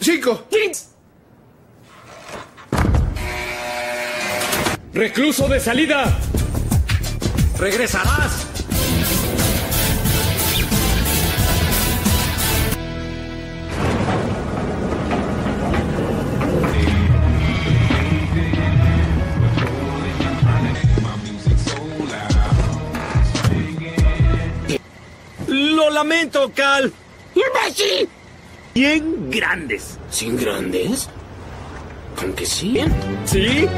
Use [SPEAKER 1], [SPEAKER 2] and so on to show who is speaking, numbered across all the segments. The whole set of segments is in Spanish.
[SPEAKER 1] ¡5!
[SPEAKER 2] ¡Recluso de salida!
[SPEAKER 3] ¡Regresarás! Lo lamento, Cal.
[SPEAKER 2] ¡Imbécil!
[SPEAKER 3] Bien grandes.
[SPEAKER 2] ¿Sin grandes? Aunque sí.
[SPEAKER 3] ¿Sí?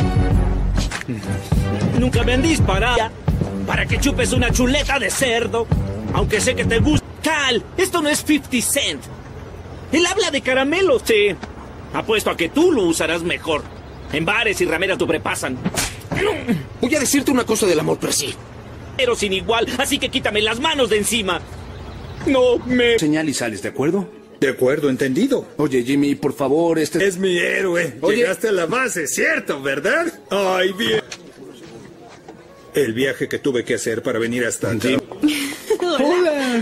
[SPEAKER 3] Nunca me han disparado para que chupes una chuleta de cerdo. Aunque sé que te gusta. Cal, esto no es 50 Cent. Él habla de caramelos, sí. Apuesto a que tú lo usarás mejor. En bares y rameras te sobrepasan.
[SPEAKER 2] Voy a decirte una cosa del amor per se.
[SPEAKER 3] Pero sin igual, así que quítame las manos de encima. No me...
[SPEAKER 1] Señal y sales, ¿de acuerdo?
[SPEAKER 4] De acuerdo, entendido.
[SPEAKER 1] Oye, Jimmy, por favor,
[SPEAKER 4] Es mi héroe.
[SPEAKER 1] Oye.
[SPEAKER 4] Llegaste a la base, ¿cierto? ¿Verdad? Ay, bien. El viaje que tuve que hacer para venir hasta acá.
[SPEAKER 1] ¡Hola!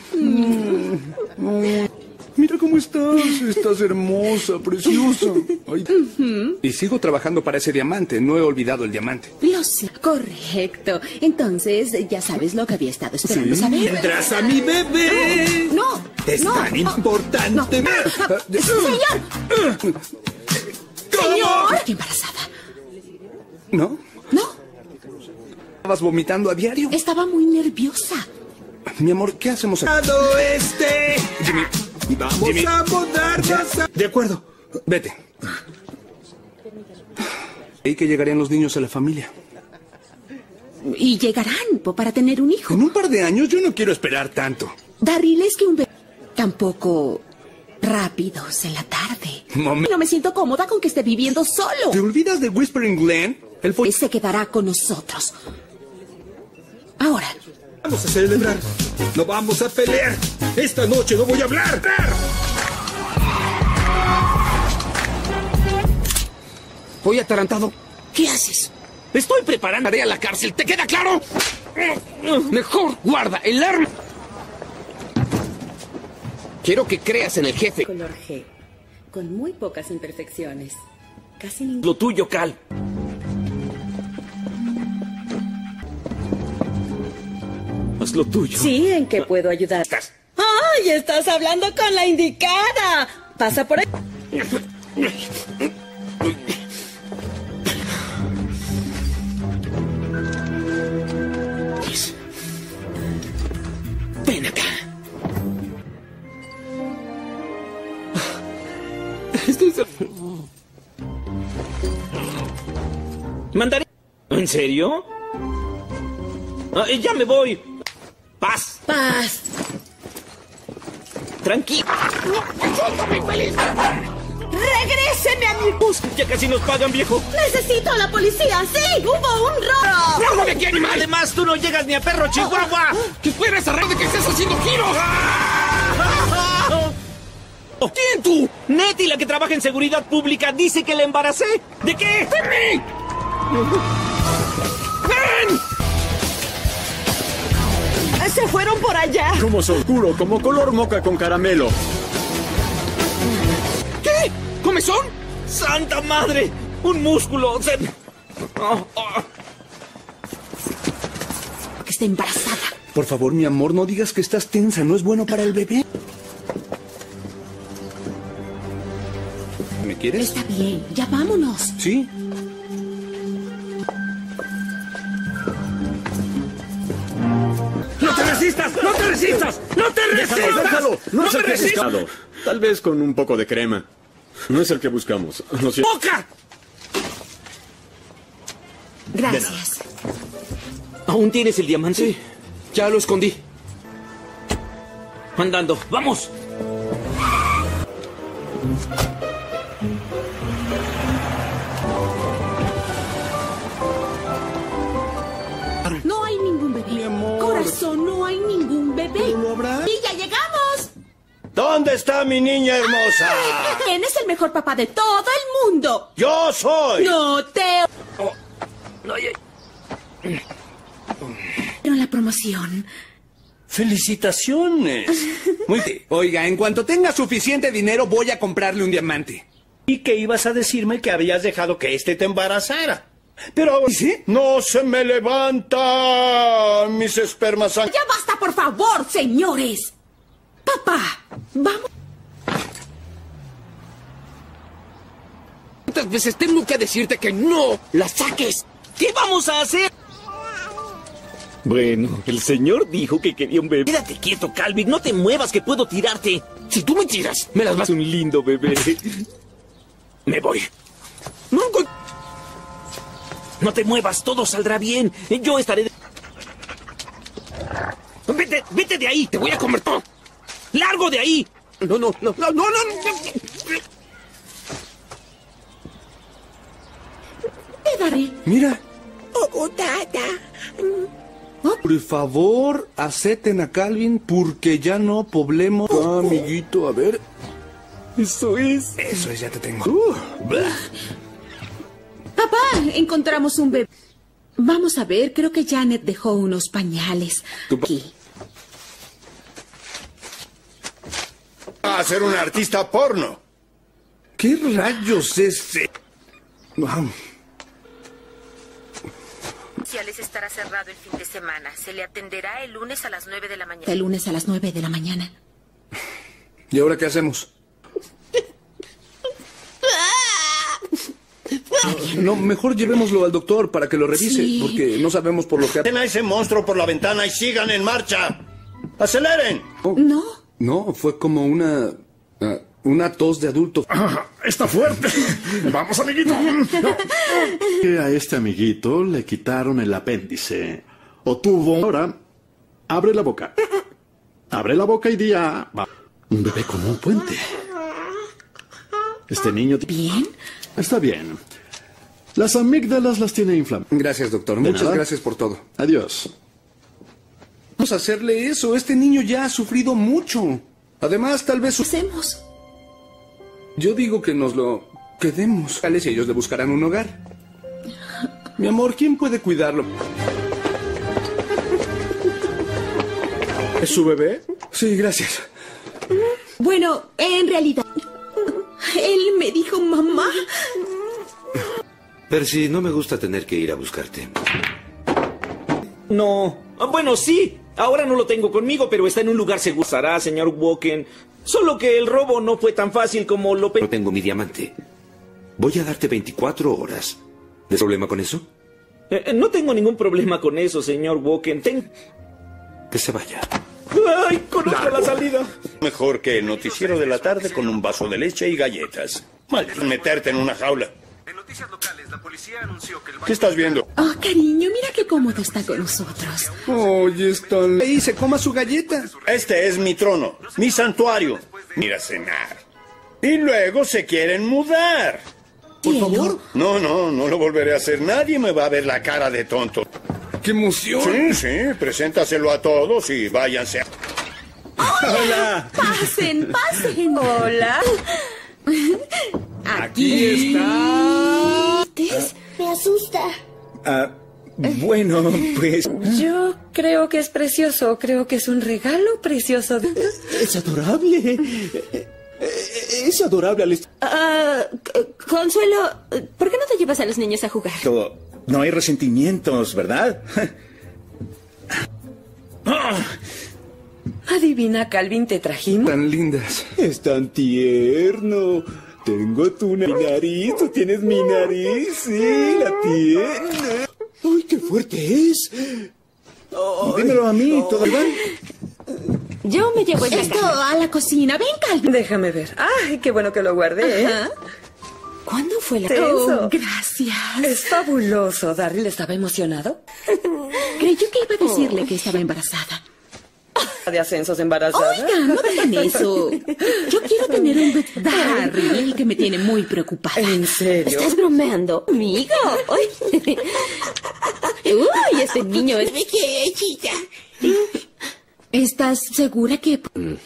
[SPEAKER 1] Mira cómo estás. Estás hermosa, preciosa. Ay. Y sigo trabajando para ese diamante. No he olvidado el diamante.
[SPEAKER 5] Lo sé. Correcto. Entonces, ya sabes lo que había estado esperando saber.
[SPEAKER 4] ¡Tendrás a mi bebé!
[SPEAKER 5] No.
[SPEAKER 4] Es
[SPEAKER 5] no,
[SPEAKER 4] tan
[SPEAKER 5] no,
[SPEAKER 4] importante.
[SPEAKER 5] no. Señor. Señor. Estoy embarazada.
[SPEAKER 1] ¿No?
[SPEAKER 5] No.
[SPEAKER 1] ¿Estabas vomitando a diario?
[SPEAKER 5] Estaba muy nerviosa.
[SPEAKER 1] Mi amor, ¿qué hacemos aquí?
[SPEAKER 4] ¡Lado este!
[SPEAKER 1] Jimmy.
[SPEAKER 4] ¡Vamos
[SPEAKER 1] Jimmy.
[SPEAKER 4] a mudarnos a...
[SPEAKER 1] De acuerdo. Vete. Y que llegarían los niños a la familia.
[SPEAKER 5] Y llegarán para tener un hijo.
[SPEAKER 1] En un par de años yo no quiero esperar tanto.
[SPEAKER 5] Darryl, es que un bebé tampoco rápidos en la tarde.
[SPEAKER 1] Momento.
[SPEAKER 5] No me siento cómoda con que esté viviendo solo.
[SPEAKER 1] ¿Te olvidas de Whispering Glen? Él fue...
[SPEAKER 5] Se quedará con nosotros. Ahora.
[SPEAKER 4] Vamos a celebrar. No vamos a pelear. Esta noche no voy a hablar.
[SPEAKER 2] Voy atarantado. ¿Qué haces?
[SPEAKER 3] Estoy preparando.
[SPEAKER 2] Haré a la cárcel, ¿te queda claro? Mejor guarda el arma. Quiero que creas en el jefe.
[SPEAKER 5] Color G, con muy pocas imperfecciones. Casi ningún...
[SPEAKER 3] Lo tuyo, Cal. Haz lo tuyo.
[SPEAKER 5] Sí, ¿en qué puedo ayudar? ¡Ay, estás hablando con la indicada! Pasa por ahí.
[SPEAKER 2] Ven acá.
[SPEAKER 3] Mandaré. ¿En serio? Ya me voy. Paz.
[SPEAKER 5] Paz.
[SPEAKER 3] Tranquilo.
[SPEAKER 5] ¡Regréseme a mi bus!
[SPEAKER 3] Ya casi nos pagan, viejo.
[SPEAKER 5] ¡Necesito a la policía! ¡Sí! ¡Hubo un robo!
[SPEAKER 2] ¡Largo de aquí, animal!
[SPEAKER 3] Además, tú no llegas ni a perro Chihuahua.
[SPEAKER 2] ¡Que fuera esa red de que estés haciendo giros!
[SPEAKER 3] ¿Quién tú? Nettie, la que trabaja en seguridad pública, dice que la embaracé. ¿De qué?
[SPEAKER 2] ¡De mí! ¡Ven!
[SPEAKER 5] ¡Se fueron por allá!
[SPEAKER 6] Como oscuro, como color moca con caramelo.
[SPEAKER 2] ¿Qué? ¿Comezón?
[SPEAKER 3] ¡Santa madre! ¡Un músculo!
[SPEAKER 5] Que está embarazada.
[SPEAKER 1] Por favor, mi amor, no digas que estás tensa. No es bueno para el bebé. ¿Me quieres?
[SPEAKER 5] Está bien, ya vámonos.
[SPEAKER 1] Sí.
[SPEAKER 3] ¡No te resistas! ¡No te resistas! ¡No te resistas!
[SPEAKER 6] Déjalo. No es
[SPEAKER 3] te
[SPEAKER 6] el que
[SPEAKER 3] resistas!
[SPEAKER 6] buscamos. Tal vez con un poco de crema. No es el que buscamos. Lo siento.
[SPEAKER 3] ¡Boca!
[SPEAKER 5] Gracias.
[SPEAKER 3] ¿Aún tienes el diamante?
[SPEAKER 2] Sí, ya lo escondí.
[SPEAKER 3] Andando. ¡Vamos!
[SPEAKER 5] No hay ningún bebé.
[SPEAKER 1] Mi amor.
[SPEAKER 5] Corazón, no hay ningún bebé.
[SPEAKER 1] ¿Pero lo habrá?
[SPEAKER 5] ¡Y ya llegamos!
[SPEAKER 7] ¿Dónde está mi niña hermosa?
[SPEAKER 5] ¿Quién es el mejor papá de todo el mundo?
[SPEAKER 7] ¡Yo soy!
[SPEAKER 5] No te... Pero la promoción
[SPEAKER 7] ¡Felicitaciones!
[SPEAKER 1] Muy bien. Oiga, en cuanto tenga suficiente dinero, voy a comprarle un diamante.
[SPEAKER 7] ¿Y qué ibas a decirme que habías dejado que te embarazara? Pero ahora
[SPEAKER 1] ¿Sí?
[SPEAKER 7] no se me levantan mis espermas.
[SPEAKER 5] Ya basta, por favor, señores. Papá, vamos.
[SPEAKER 2] ¿Cuántas veces tengo que decirte que no la saques?
[SPEAKER 3] ¿Qué vamos a hacer?
[SPEAKER 8] Bueno, el señor dijo que quería un bebé.
[SPEAKER 3] Quédate quieto, Calvin. No te muevas, que puedo tirarte.
[SPEAKER 2] Si tú me tiras, me las vas...
[SPEAKER 8] Un lindo bebé.
[SPEAKER 2] Me voy.
[SPEAKER 3] No te muevas, todo saldrá bien. Yo estaré... Vete de ahí.
[SPEAKER 2] Te voy a comer todo.
[SPEAKER 3] ¡Largo de ahí!
[SPEAKER 2] No.
[SPEAKER 5] Te daré.
[SPEAKER 1] Mira. Por favor, acepten a Calvin porque ya no poblemos. Ah, amiguito, a ver.
[SPEAKER 8] Eso es.
[SPEAKER 1] Eso es, ya te tengo.
[SPEAKER 5] Papá, encontramos un bebé. Vamos a ver, creo que Janet dejó unos pañales. Aquí.
[SPEAKER 7] A ser un artista porno.
[SPEAKER 1] ¿Qué rayos es ese? Wow.
[SPEAKER 9] Estará cerrado el fin de semana. Se le atenderá el lunes a las 9 de la mañana.
[SPEAKER 5] El lunes a las 9 de la mañana.
[SPEAKER 1] ¿Y ahora qué hacemos? No, mejor llevémoslo al doctor para que lo revise,
[SPEAKER 5] Sí.
[SPEAKER 1] porque no sabemos por lo que...
[SPEAKER 7] Saquen a ese monstruo por la ventana y sigan en marcha. ¡Aceleren!
[SPEAKER 5] No.
[SPEAKER 1] No, fue como una tos de adulto.
[SPEAKER 6] Está fuerte. Vamos, amiguito. Que a este amiguito le quitaron el apéndice. O tuvo... Ahora, abre la boca. Abre la boca y di a... Un bebé con un puente. Este niño...
[SPEAKER 5] ¿Bien?
[SPEAKER 6] Está bien. Las amígdalas las tiene inflamadas.
[SPEAKER 1] Gracias, doctor.
[SPEAKER 6] De
[SPEAKER 1] Muchas
[SPEAKER 6] nada.
[SPEAKER 1] gracias por todo.
[SPEAKER 6] Adiós.
[SPEAKER 1] Vamos a hacerle eso. Este niño ya ha sufrido mucho. Además, tal vez...
[SPEAKER 5] ¿Qué hacemos?
[SPEAKER 1] Yo digo que nos lo quedemos. Y ellos le buscarán un hogar. Mi amor, ¿quién puede cuidarlo?
[SPEAKER 6] ¿Es su bebé?
[SPEAKER 1] Sí, gracias.
[SPEAKER 5] Bueno, en realidad... Él me dijo mamá.
[SPEAKER 10] Percy, no me gusta tener que ir a buscarte.
[SPEAKER 3] No. Bueno, sí. Ahora no lo tengo conmigo, pero está en un lugar seguro. Sará, señor Woken. Solo que el robo no fue tan fácil como lo
[SPEAKER 10] No tengo mi diamante. Voy a darte 24 horas. ¿Tienes problema con eso?
[SPEAKER 3] No tengo ningún problema con eso, señor Woken.
[SPEAKER 10] Que se vaya.
[SPEAKER 3] ¡Ay, conozco la salida!
[SPEAKER 7] Mejor que el noticiero de la tarde con un vaso de leche y galletas. Mal meterte en una jaula.
[SPEAKER 11] En noticias locales, la policía anunció que el...
[SPEAKER 7] ¿Qué estás viendo?
[SPEAKER 5] Oh, cariño, mira qué cómodo está con nosotros.
[SPEAKER 1] Oye, Stan. Ahí se coma su galleta.
[SPEAKER 7] Este es mi trono, mi santuario. Mira a cenar. Y luego se quieren mudar.
[SPEAKER 1] Por favor.
[SPEAKER 7] No lo volveré a hacer. Nadie me va a ver la cara de tonto.
[SPEAKER 1] ¡Qué emoción!
[SPEAKER 7] Sí, preséntaselo a todos y váyanse.
[SPEAKER 5] ¡Hola! Pasen. Hola.
[SPEAKER 1] Aquí está.
[SPEAKER 12] Me asusta.
[SPEAKER 8] Bueno, pues...
[SPEAKER 13] Yo creo que es precioso. Creo que es un regalo precioso.
[SPEAKER 8] Es adorable. Es adorable.
[SPEAKER 13] Consuelo, ¿por qué no te llevas a los niños a jugar?
[SPEAKER 8] No hay resentimientos, ¿verdad?
[SPEAKER 13] Adivina, Calvin, te trajimos.
[SPEAKER 1] Tan lindas.
[SPEAKER 8] Es tan tierno. Tengo tu nariz, tú tienes mi nariz, sí, la tienes. ¡Uy, qué fuerte es! Dímelo a mí, ¿todo bien?
[SPEAKER 13] Yo me llevo
[SPEAKER 5] Esto a la cocina. Ven, Calvin.
[SPEAKER 13] Déjame ver. ¡Ay, qué bueno que lo guardé!
[SPEAKER 5] Ajá.
[SPEAKER 13] ¿Cuándo fue la...
[SPEAKER 5] Oh, gracias.
[SPEAKER 13] Es fabuloso. ¿Darryl estaba emocionado?
[SPEAKER 5] Creyó que iba a decirle que estaba embarazada.
[SPEAKER 13] ¿De ascensos embarazada?
[SPEAKER 5] Oiga, no digan eso. Yo quiero tener un bebé. Darryl, que me tiene muy preocupada.
[SPEAKER 13] ¿En serio?
[SPEAKER 9] ¿Estás bromeando, amigo? Uy, ese niño es mi querida.
[SPEAKER 5] ¿Estás segura que...?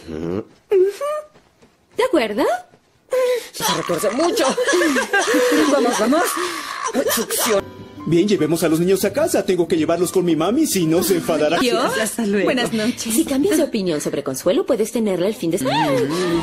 [SPEAKER 9] ¿De acuerdo?
[SPEAKER 13] Se recuerda mucho. Vamos. Succión.
[SPEAKER 8] Bien, llevemos a los niños a casa. Tengo que llevarlos con mi mami, si no se enfadará.
[SPEAKER 5] Adiós, hasta luego. Buenas noches.
[SPEAKER 9] Si cambias de opinión sobre Consuelo, puedes tenerla el fin de semana.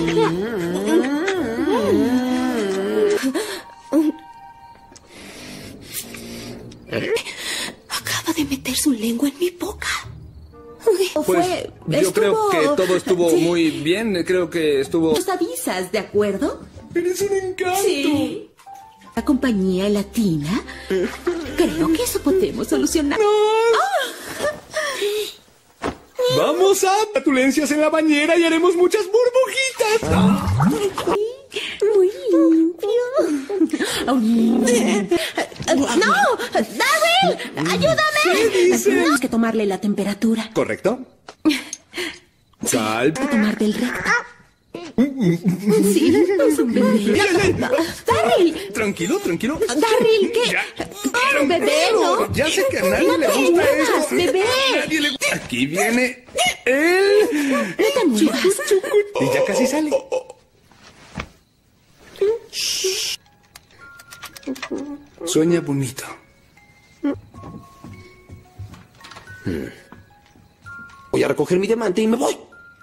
[SPEAKER 5] Acaba de meter su lengua en mi boca.
[SPEAKER 1] Pues yo creo que todo estuvo muy bien. Creo que estuvo...
[SPEAKER 5] Nos avisas, ¿de acuerdo?
[SPEAKER 1] ¡Eres un encanto!
[SPEAKER 5] Sí. La compañía latina. Creo que eso podemos solucionar.
[SPEAKER 1] Vamos a flatulencias en la bañera y haremos muchas burbujitas.
[SPEAKER 5] Muy limpio. ¡No! ¡Darryl! ¡Ayúdame!
[SPEAKER 1] ¿Qué dices?
[SPEAKER 5] Tenemos que tomarle la temperatura.
[SPEAKER 1] ¿Correcto? Sal.
[SPEAKER 5] Tomar del recto. Sí, es un bebé. ¡Darryl!
[SPEAKER 1] Tranquilo, tranquilo.
[SPEAKER 5] ¡Darryl! ¿Qué? ¡Un bebé, no!
[SPEAKER 1] Ya sé que a nadie le gusta esto.
[SPEAKER 5] ¡Bebé!
[SPEAKER 1] A nadie le gusta. Aquí viene el...
[SPEAKER 5] No te muevas.
[SPEAKER 1] Y ya casi sale. Sueña bonito.
[SPEAKER 10] Voy a recoger mi diamante y me voy.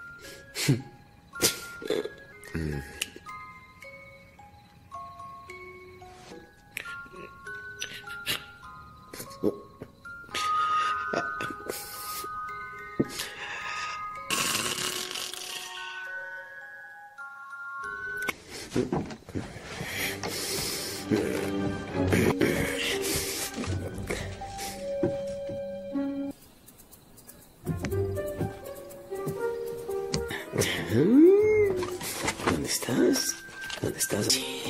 [SPEAKER 10] ¿Dónde estás? ¿Dónde estás?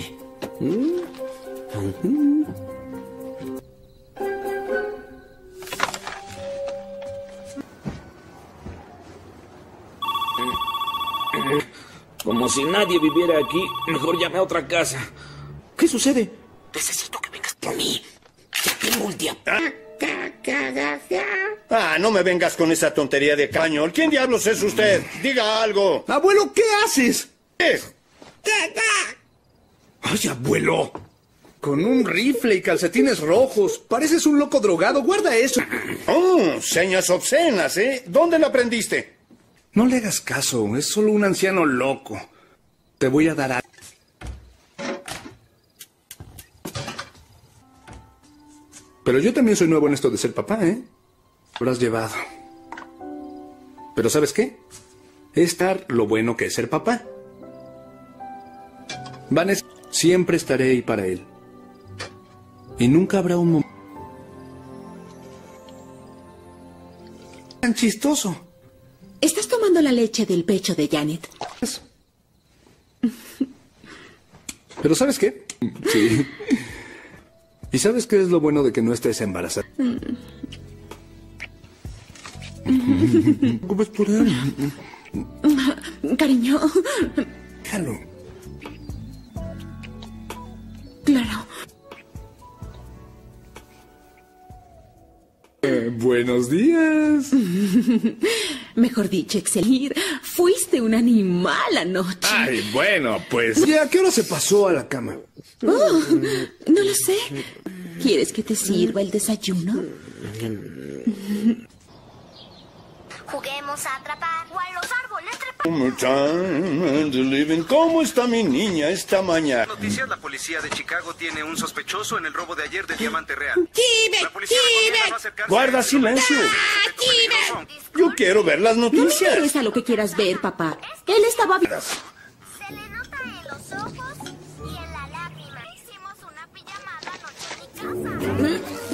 [SPEAKER 3] Como si nadie viviera aquí, mejor llame a otra casa.
[SPEAKER 10] ¿Qué sucede? Necesito que vengas por mí. Ya tengo el diamante.
[SPEAKER 7] Ah, no me vengas con esa tontería de cañón. ¿Quién diablos es usted? Diga algo.
[SPEAKER 1] Abuelo, ¿qué haces?
[SPEAKER 7] ¿Qué?
[SPEAKER 1] Ay, abuelo. Con un rifle y calcetines rojos. Pareces un loco drogado. Guarda eso.
[SPEAKER 7] Oh, señas obscenas, ¿eh? ¿Dónde la aprendiste?
[SPEAKER 1] No le hagas caso. Es solo un anciano loco. Te voy a dar algo. Pero yo también soy nuevo en esto de ser papá, ¿eh? Lo habrás llevado. Pero ¿sabes qué? Es estar lo bueno que es ser papá. Vanessa, siempre estaré ahí para él. Y nunca habrá un momento tan chistoso.
[SPEAKER 5] ¿Estás tomando la leche del pecho de Janet?
[SPEAKER 1] Pero ¿sabes qué? Sí. ¿Y sabes qué es lo bueno de que no estés embarazada? ¿Cómo es por él?
[SPEAKER 5] Cariño.
[SPEAKER 1] Déjalo.
[SPEAKER 5] Claro.
[SPEAKER 1] Buenos días.
[SPEAKER 5] Mejor dicho, Excelir, fuiste un animal anoche.
[SPEAKER 1] Ay, bueno, pues... ¿Y a qué hora se pasó a la cama?
[SPEAKER 5] Oh, no lo sé. ¿Quieres que te sirva el desayuno?
[SPEAKER 12] Juguemos a atrapar o a los árboles trepar.
[SPEAKER 7] ¿Cómo está mi niña esta mañana?
[SPEAKER 11] Noticias, la policía de Chicago tiene un sospechoso en el robo de ayer del diamante real. La policía recomienda no acercarse.
[SPEAKER 7] Guarda silencio. Yo quiero ver las
[SPEAKER 5] No me
[SPEAKER 7] noticias.
[SPEAKER 5] interesa lo que quieras ver, papá. Él estaba bien.
[SPEAKER 12] Se le nota en los ojos y en la lágrima. Hicimos una pijamada anoche en mi casa.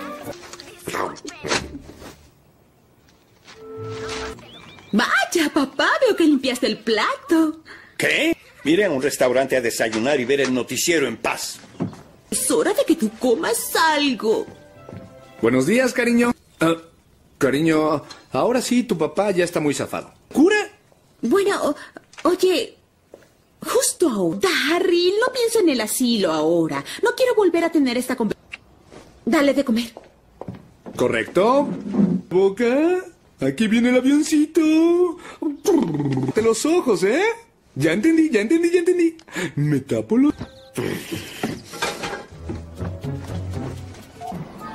[SPEAKER 5] Vaya, papá, veo que limpiaste el plato.
[SPEAKER 7] ¿Qué? Iré a un restaurante a desayunar y ver el noticiero en paz.
[SPEAKER 5] Es hora de que tú comas algo.
[SPEAKER 1] Buenos días, cariño. Cariño, ahora sí, tu papá ya está muy zafado. ¿Cura?
[SPEAKER 5] Bueno, oye, justo ahora. Darryl, no pienso en el asilo ahora. No quiero volver a tener esta conversación. Dale de comer.
[SPEAKER 1] ¿Correcto? Boca. Aquí viene el avioncito. De los ojos, ¿eh? Ya entendí, ya entendí, ya entendí. Me tapo los...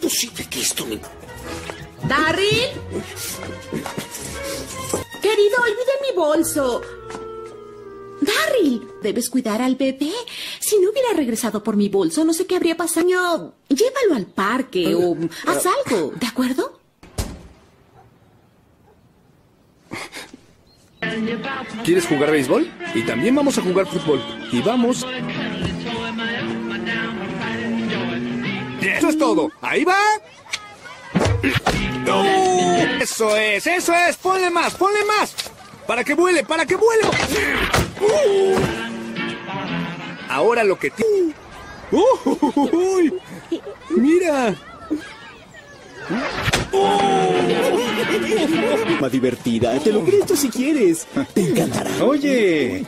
[SPEAKER 2] posible que esto me...
[SPEAKER 5] ¿Darryl? Querido, olvidé mi bolso. Darryl, debes cuidar al bebé. Si no hubiera regresado por mi bolso, no sé qué habría pasado. Llévalo al parque o haz algo, ¿de acuerdo?
[SPEAKER 1] ¿Quieres jugar béisbol? Y también vamos a jugar fútbol. Y vamos... Eso es todo. ¡Ahí va! Eso es, eso es. Ponle más, ponle más. Para que vuele, para que vuele. Ahora lo que... Mira.
[SPEAKER 8] Más divertida. Te lo presto si quieres. Te encantará.
[SPEAKER 4] Oye,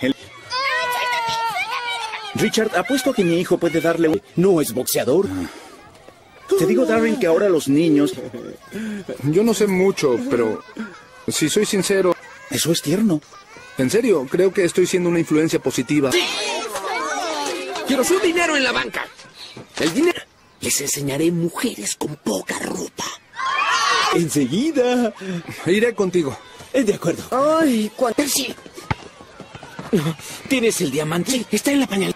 [SPEAKER 4] Richard, apuesto a que mi hijo puede darle un... No es boxeador. Te digo, Darryl, que ahora los niños...
[SPEAKER 1] Yo no sé mucho, pero si soy sincero...
[SPEAKER 4] Eso es tierno.
[SPEAKER 1] En serio, creo que estoy siendo una influencia positiva.
[SPEAKER 2] Quiero su dinero en la banca. El dinero... Les enseñaré mujeres con poca ropa.
[SPEAKER 8] Enseguida.
[SPEAKER 1] Iré contigo.
[SPEAKER 8] De acuerdo.
[SPEAKER 2] Ay, ¿cuánto? Sí. ¿Tienes el diamante? Está en la pañal.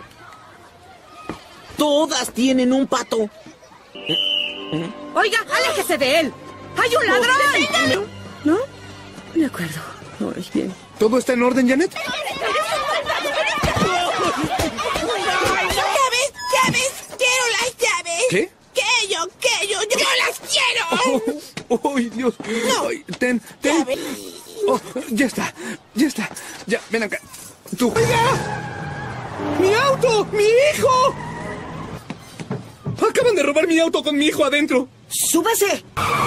[SPEAKER 2] Todas tienen un pato.
[SPEAKER 13] Oiga, aléjese de él. ¡Hay un ladrón! ¿No? De acuerdo. Ay, bien.
[SPEAKER 1] ¿Todo está en orden, Janet?
[SPEAKER 14] ¡Llaves! ¡Quiero las llaves!
[SPEAKER 1] ¿Qué?
[SPEAKER 14] ¡Que yo las quiero!
[SPEAKER 1] ¡Ay, Dios!
[SPEAKER 14] No.
[SPEAKER 1] Ay, ten. Oh, ya está. Ya, ven acá. Tú. ¡Oiga! ¡Mi auto! ¡Mi hijo! Acaban de robar mi auto con mi hijo adentro.
[SPEAKER 14] ¡Súbase!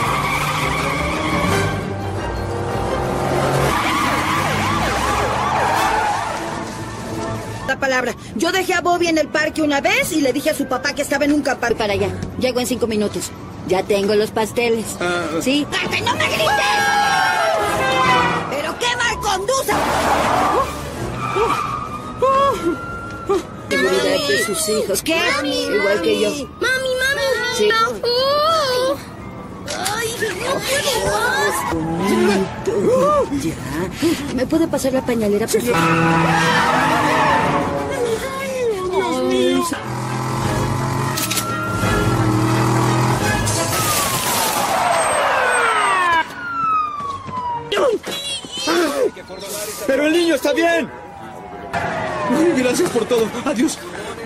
[SPEAKER 14] La palabra. Yo dejé a Bobby en el parque una vez y le dije a su papá que estaba en un campamento.
[SPEAKER 9] Para allá. Llego en 5 minutos. Ya tengo los pasteles. ¿Sí?
[SPEAKER 14] ¡Cállate, no me grites! ¡Pero qué mal conduce!
[SPEAKER 9] Seguridad de sus hijos. ¿Qué?
[SPEAKER 14] Mami,
[SPEAKER 9] Igual que yo.
[SPEAKER 14] Mami.
[SPEAKER 9] Sí.
[SPEAKER 14] ¡Ay, no puedo más!
[SPEAKER 9] Ya. ¿Me puede pasar la pañalera, por favor?
[SPEAKER 8] ¡Pero el niño está bien!
[SPEAKER 1] Ay, gracias por todo. Adiós.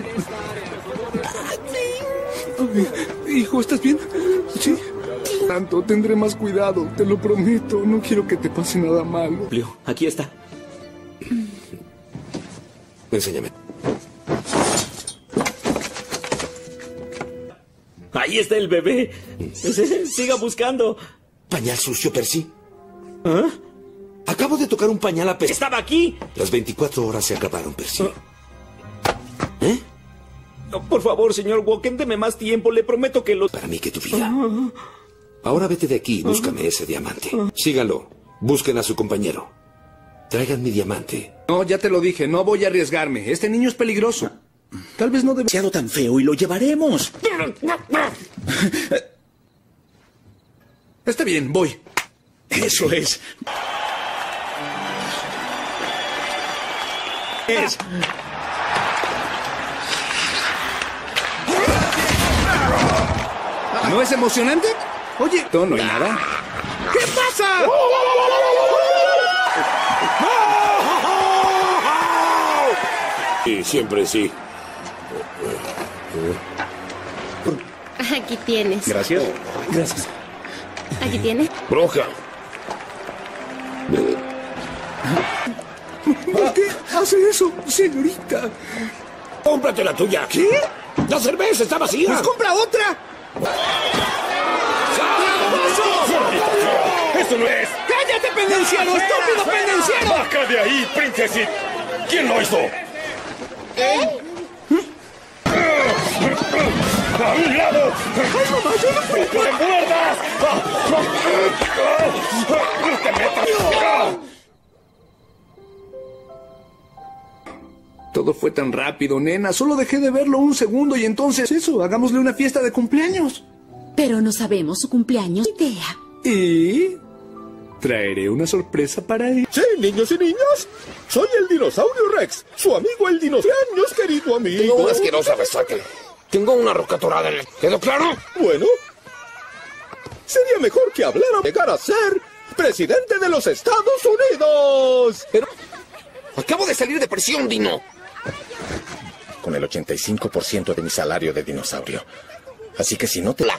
[SPEAKER 1] Ay, hijo, ¿estás bien? Sí. Tanto, tendré más cuidado, te lo prometo. No quiero que te pase nada malo.
[SPEAKER 2] Leo, aquí está. Enséñame. Ahí está el bebé. Siga buscando. Pañal sucio, Percy. ¿Ah? Acabo de tocar un pañal a Percy. ¡Estaba aquí! Las 24 horas se acabaron, Percy. ¿Eh? Por favor, señor Walken, deme más tiempo. Le prometo que lo... Para mí que tu vida. Ahora vete de aquí y búscame ese diamante. Síganlo. Busquen a su compañero. Traigan mi diamante.
[SPEAKER 1] No, ya te lo dije, no voy a arriesgarme. Este niño es peligroso. Tal vez no debe...
[SPEAKER 4] Demasiado tan feo y lo llevaremos.
[SPEAKER 1] Está bien, voy.
[SPEAKER 4] Eso es.
[SPEAKER 1] ¿No es emocionante? Oye, no hay nada. ¿Qué pasa?
[SPEAKER 2] Y siempre sí.
[SPEAKER 9] Aquí tienes.
[SPEAKER 4] Gracias.
[SPEAKER 9] Aquí tienes.
[SPEAKER 2] Broja.
[SPEAKER 1] ¿Por qué hace eso, señorita?
[SPEAKER 2] Cómprate la tuya. ¿Qué? La cerveza está vacía.
[SPEAKER 1] ¡Pues compra otra!
[SPEAKER 2] ¡Eso no es!
[SPEAKER 1] ¡Cállate, pendenciero! ¡Estúpido pendenciero!
[SPEAKER 2] ¡Baja de ahí, princesa! ¿Quién lo hizo? ¡A un lado!
[SPEAKER 1] ¡Ay, mamá, yo no puedo!
[SPEAKER 2] ¡Te muerdas! ¡No te metas!
[SPEAKER 1] Todo fue tan rápido, nena. Solo dejé de verlo un segundo y entonces... Eso, hagámosle una fiesta de cumpleaños.
[SPEAKER 5] Pero no sabemos su cumpleaños. Idea.
[SPEAKER 1] Y traeré una sorpresa para él.
[SPEAKER 15] Sí, niños y niñas. Soy el dinosaurio Rex, su amigo el dinosaurio. Años, querido amigo.
[SPEAKER 2] Tengo una asquerosa resaca. Tengo una roca atorada en el... ¿Quedó claro?
[SPEAKER 15] Bueno, sería mejor que hablara llegar a ser presidente de los Estados Unidos.
[SPEAKER 2] Pero acabo de salir de prisión, Dino.
[SPEAKER 15] Con el 85% de mi salario de dinosaurio. Así que si no te...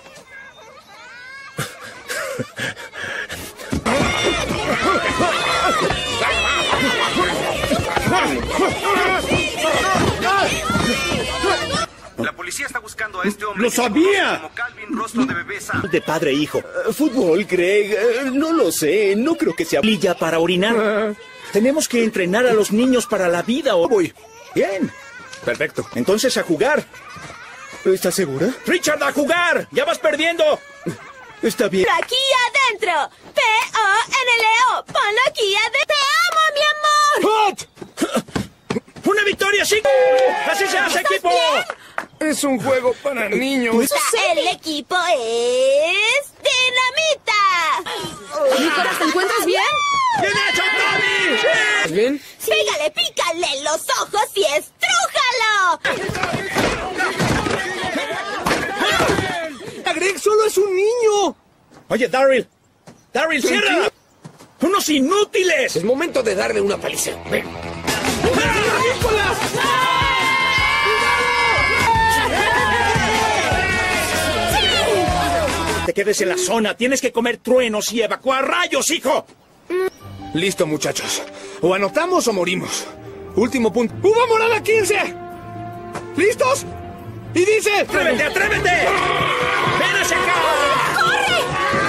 [SPEAKER 11] La policía está buscando a este hombre.
[SPEAKER 7] ¡Lo sabía!
[SPEAKER 11] Como Calvin, rostro de bebé sano.
[SPEAKER 8] De padre e hijo. Fútbol, Greg. No lo sé. No creo que sea plilla para orinar. Tenemos que entrenar a los niños para la vida. Voy. Bien.
[SPEAKER 4] Perfecto.
[SPEAKER 8] Entonces a jugar. ¿Estás segura? ¡Richard, a jugar! ¡Ya vas perdiendo! Está bien.
[SPEAKER 13] Aquí adentro. P-O-N-L-O. Ponlo aquí adentro. ¡Te amo, mi amor!
[SPEAKER 8] ¡Hot! ¡Una victoria, sí! ¡Así se hace, equipo!
[SPEAKER 1] Es un juego para niños.
[SPEAKER 13] El equipo es... ¡Dinamita!
[SPEAKER 9] Nicolás, ¿te encuentras bien?
[SPEAKER 8] ¡Bien hecho, Tommy!
[SPEAKER 1] ¿Estás bien?
[SPEAKER 13] Pégale, pícale en los ojos y estrújalo.
[SPEAKER 2] Greg solo es un niño.
[SPEAKER 8] Oye, Darryl. ¡Darryl, cierra! ¡Unos inútiles!
[SPEAKER 2] Es momento de darle una paliza. Ven.
[SPEAKER 8] ¡Nicolás! Te quedes en la zona. Tienes que comer truenos y evacuar rayos, hijo.
[SPEAKER 1] Listo, muchachos. O anotamos o morimos. Último punto. ¡Uva moral a 15! ¿Listos? Y dice...
[SPEAKER 8] ¡Atrévete, atrévete! ¡Ven hacia acá!
[SPEAKER 13] ¡Corre!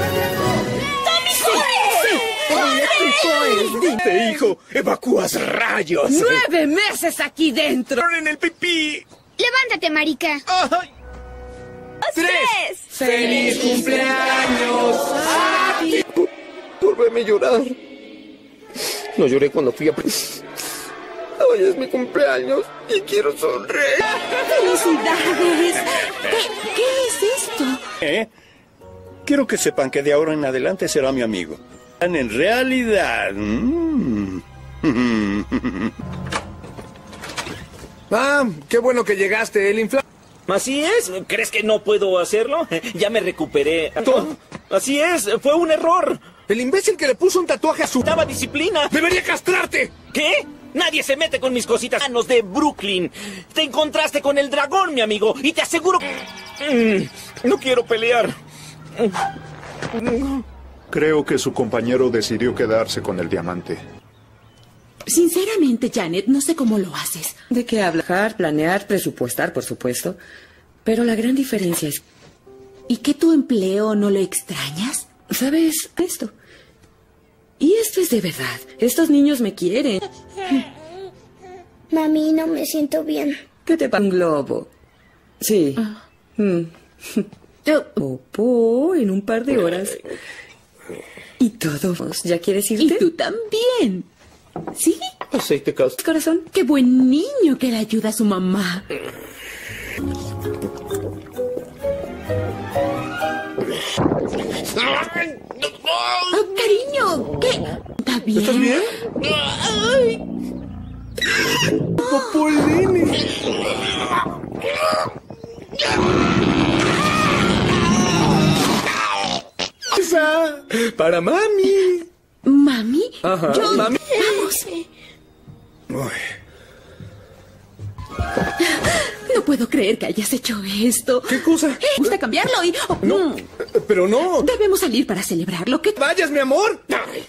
[SPEAKER 13] ¡Tommy, corre!
[SPEAKER 8] ¡Corre! Hijo, evacúas rayos.
[SPEAKER 9] 9 meses aquí dentro.
[SPEAKER 8] En el pipí.
[SPEAKER 12] Levántate, marica.
[SPEAKER 8] ¡Ay!
[SPEAKER 13] 3.
[SPEAKER 1] ¡Feliz cumpleaños a ti!
[SPEAKER 2] Por verme llorar. No lloré cuando fui a... Hoy es mi cumpleaños y quiero sonreír.
[SPEAKER 5] ¡Felicidades! ¿Qué es esto?
[SPEAKER 7] Quiero que sepan que de ahora en adelante será mi amigo. En realidad...
[SPEAKER 1] Ah, qué bueno que llegaste, el infla...
[SPEAKER 3] Así es. ¿Crees que no puedo hacerlo? Ya me recuperé. Así es. Fue un error.
[SPEAKER 1] El imbécil que le puso un tatuaje a su...
[SPEAKER 3] Daba disciplina.
[SPEAKER 1] ¡Debería castrarte!
[SPEAKER 3] ¿Qué? Nadie se mete con mis cositas manos de Brooklyn. Te encontraste con el dragón, mi amigo, y te aseguro... No quiero pelear.
[SPEAKER 16] Creo que su compañero decidió quedarse con el diamante.
[SPEAKER 5] Sinceramente, Janet, no sé cómo lo haces.
[SPEAKER 17] ¿De qué hablar? Planear, presupuestar, por supuesto. Pero la gran diferencia es...
[SPEAKER 5] ¿Y que tu empleo no lo extrañas?
[SPEAKER 17] ¿Sabes? Esto. Y esto es de verdad. Estos niños me quieren.
[SPEAKER 12] Mami, no me siento bien.
[SPEAKER 17] ¿Qué te pasa? Un globo. Sí. Popó en un par de horas. Y todos. ¿Ya quieres irte?
[SPEAKER 5] Y tú también. ¿Sí?
[SPEAKER 2] Aceite caustic.
[SPEAKER 5] Corazón, qué buen niño que le ayuda a su mamá. Oh, cariño, ¿qué? ¿Está bien?
[SPEAKER 1] ¿Estás bien?
[SPEAKER 5] Ay.
[SPEAKER 1] ¡Popolini! ¡Esa! ¡Para mami!
[SPEAKER 5] ¿Mami?
[SPEAKER 1] Ajá,
[SPEAKER 5] Yo...
[SPEAKER 1] mami.
[SPEAKER 5] Vamos. No puedo creer que hayas hecho esto.
[SPEAKER 1] ¿Qué cosa?
[SPEAKER 5] Gusta cambiarlo y...
[SPEAKER 1] No, pero no.
[SPEAKER 5] Debemos salir para celebrarlo. ¿Qué?
[SPEAKER 1] ¡Vayas, mi amor!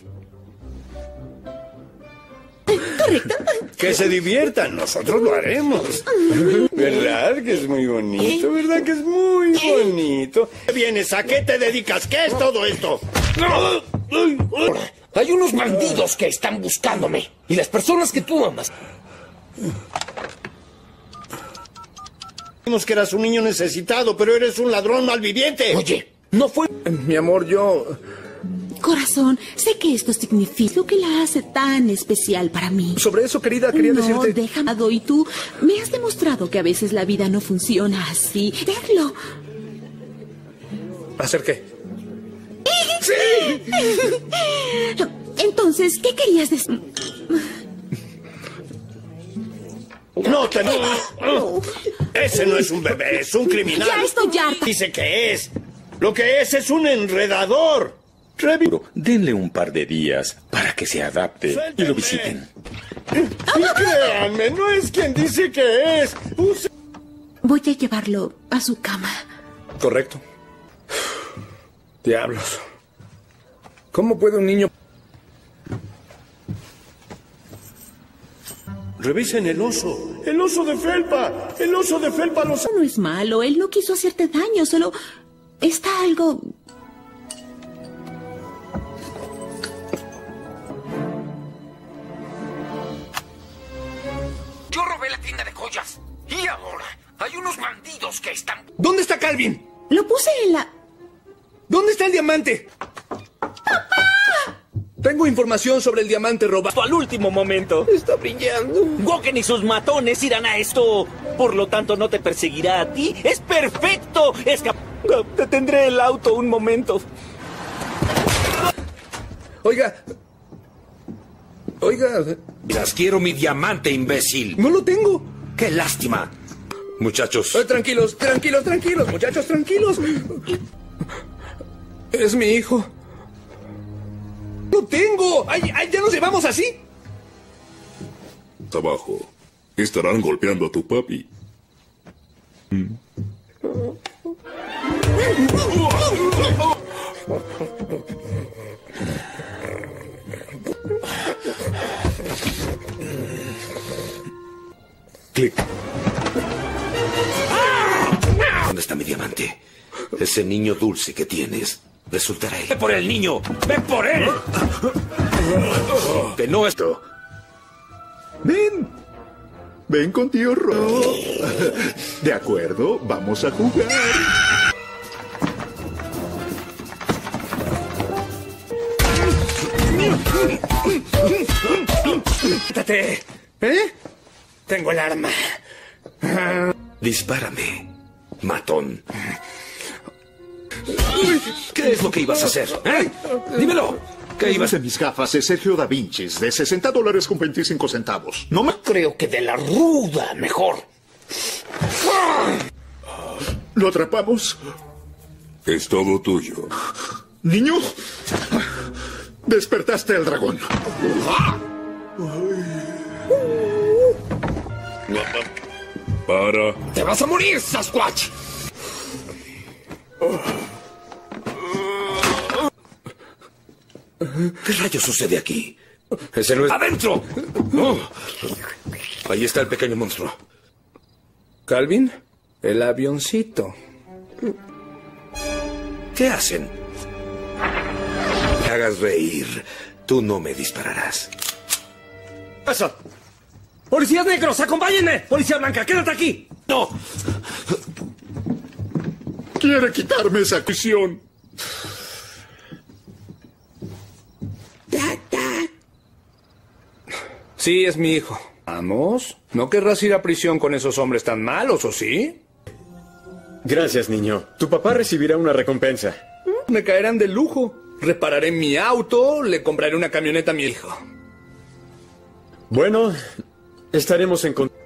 [SPEAKER 5] Correcto.
[SPEAKER 7] Que se diviertan, nosotros lo haremos. ¿Verdad que es muy bonito? ¿Verdad que es muy bonito? ¿Vienes? ¿A qué te dedicas? ¿Qué es todo esto?
[SPEAKER 2] Hay unos bandidos que están buscándome. Y las personas que tú amas.
[SPEAKER 7] Dijimos que eras un niño necesitado, pero eres un ladrón malviviente.
[SPEAKER 2] Oye, no fue...
[SPEAKER 1] Mi amor, yo...
[SPEAKER 5] Corazón, sé que esto significa lo que la hace tan especial para mí.
[SPEAKER 1] Sobre eso, querida, quería decirte...
[SPEAKER 5] No, déjame, y tú me has demostrado que a veces la vida no funciona así. Déjalo.
[SPEAKER 1] ¿Hacer qué?
[SPEAKER 5] ¡Sí! Entonces, ¿qué querías decir?
[SPEAKER 7] No te... Ese no es un bebé, es un criminal.
[SPEAKER 5] Ya estoy harta.
[SPEAKER 7] Dice que es. Lo que es un enredador.
[SPEAKER 18] Denle un par de días para que se adapte y lo visiten.
[SPEAKER 7] Y créanme, no es quien dice que es.
[SPEAKER 5] Voy a llevarlo a su cama.
[SPEAKER 1] Correcto. Diablos. ¿Cómo puede un niño...
[SPEAKER 7] Revisen el oso. El oso de felpa. El oso de felpa lo sabe.
[SPEAKER 5] No es malo. Él no quiso hacerte daño. Solo está algo...
[SPEAKER 2] Yo robé la tienda de joyas. Y ahora hay unos bandidos que están...
[SPEAKER 1] ¿Dónde está Calvin?
[SPEAKER 5] Lo puse en la...
[SPEAKER 1] ¿Dónde está el diamante? ¡Papá! Tengo información sobre el diamante robado.
[SPEAKER 3] Al último momento.
[SPEAKER 2] Está brillando.
[SPEAKER 3] Woken y sus matones irán a esto. Por lo tanto, no te perseguirá a ti. ¡Es perfecto! Detendré el auto un momento.
[SPEAKER 1] Oiga.
[SPEAKER 2] Quiero mi diamante, imbécil.
[SPEAKER 1] No lo tengo.
[SPEAKER 2] ¡Qué lástima! Muchachos.
[SPEAKER 1] Tranquilos, muchachos, tranquilos. Es mi hijo. ¡Lo tengo! ¡Ay, ya nos llevamos así!
[SPEAKER 19] Abajo. Estarán golpeando a tu papi.
[SPEAKER 2] Clic. ¿Dónde está mi diamante? Ese niño dulce que tienes resultará ahí. ¡Ve por el niño! ¡Ve por él! Que no esto.
[SPEAKER 16] Ven con tío Ro. De acuerdo, vamos a jugar.
[SPEAKER 1] ¡Quítate! ¿Eh? Tengo el arma.
[SPEAKER 2] Dispárame, matón. ¿Qué es lo que ibas a hacer? Dímelo. ¿Qué ibas a...
[SPEAKER 16] de mis gafas de Sergio Da Vinci de $60.25. No me...
[SPEAKER 2] Creo que de la ruda mejor.
[SPEAKER 16] ¿Lo atrapamos?
[SPEAKER 19] Es todo tuyo.
[SPEAKER 16] Niño, despertaste al dragón.
[SPEAKER 19] Para.
[SPEAKER 2] ¡Te vas a morir, Sasquatch! ¿Qué rayos sucede aquí? Ese no es... ¡Adentro! Oh. Ahí está el pequeño monstruo.
[SPEAKER 1] ¿Calvin? El avioncito.
[SPEAKER 2] ¿Qué hacen? Me hagas reír. Tú no me dispararás.
[SPEAKER 3] ¡Eso! ¡Policías negros, acompáñenme! ¡Policía blanca, quédate aquí! ¡No!
[SPEAKER 16] Quiere quitarme esa prisión.
[SPEAKER 1] Sí, es mi hijo. ¿Vamos? ¿No querrás ir a prisión con esos hombres tan malos, o sí?
[SPEAKER 8] Gracias, niño. Tu papá recibirá una recompensa.
[SPEAKER 1] Me caerán de lujo. Repararé mi auto, le compraré una camioneta a mi hijo.
[SPEAKER 8] Bueno, estaremos en contacto.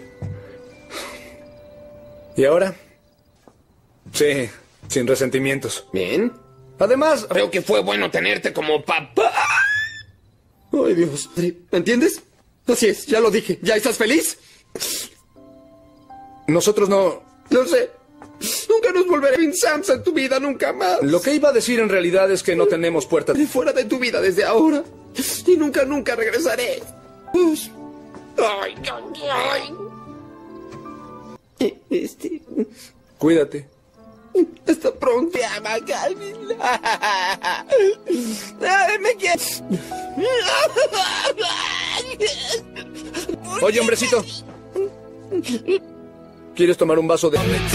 [SPEAKER 1] ¿Y ahora? Sí, sin resentimientos.
[SPEAKER 2] Bien.
[SPEAKER 1] Además,
[SPEAKER 2] creo que fue bueno tenerte como papá.
[SPEAKER 8] Ay, Dios. ¿Entiendes? Así es, ya lo dije. ¿Ya estás feliz?
[SPEAKER 1] Nosotros no...
[SPEAKER 8] Lo sé. Nunca nos volveremos Sams en tu vida, nunca más.
[SPEAKER 1] Lo que iba a decir en realidad es que no tenemos puertas...
[SPEAKER 8] Fuera de tu vida desde ahora. Y nunca regresaré. Ay, ay, ay.
[SPEAKER 1] Cuídate.
[SPEAKER 8] Hasta pronto. Te ama, Calvin. Ay, me quieres.
[SPEAKER 1] Oye, hombrecito. ¿Quieres tomar un vaso de...?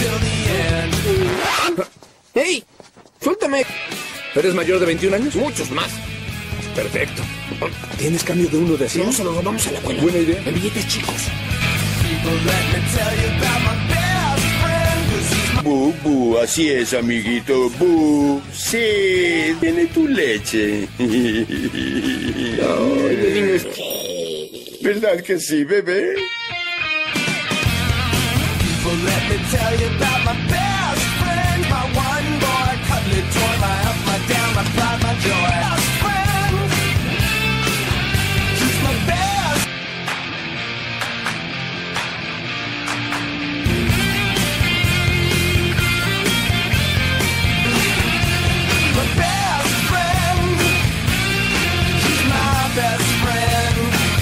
[SPEAKER 2] ¡Hey! ¡Suéltame!
[SPEAKER 1] ¿Eres mayor de 21 años?
[SPEAKER 2] Muchos más.
[SPEAKER 1] Perfecto. ¿Tienes cambio de uno de 100?
[SPEAKER 2] No, se lo robamos a la abuela.
[SPEAKER 1] Buena idea.
[SPEAKER 2] En billetes chicos.
[SPEAKER 7] Bu, bu, así es, amiguito. Bu. Sí, tiene tu leche. ¿Verdad que sí, bebé?
[SPEAKER 20] Let me tell you about my best friend, my one boy, cuddly toy, my up, my down, my pride, my joy. Best friend, she's my best. My best friend, she's my best friend.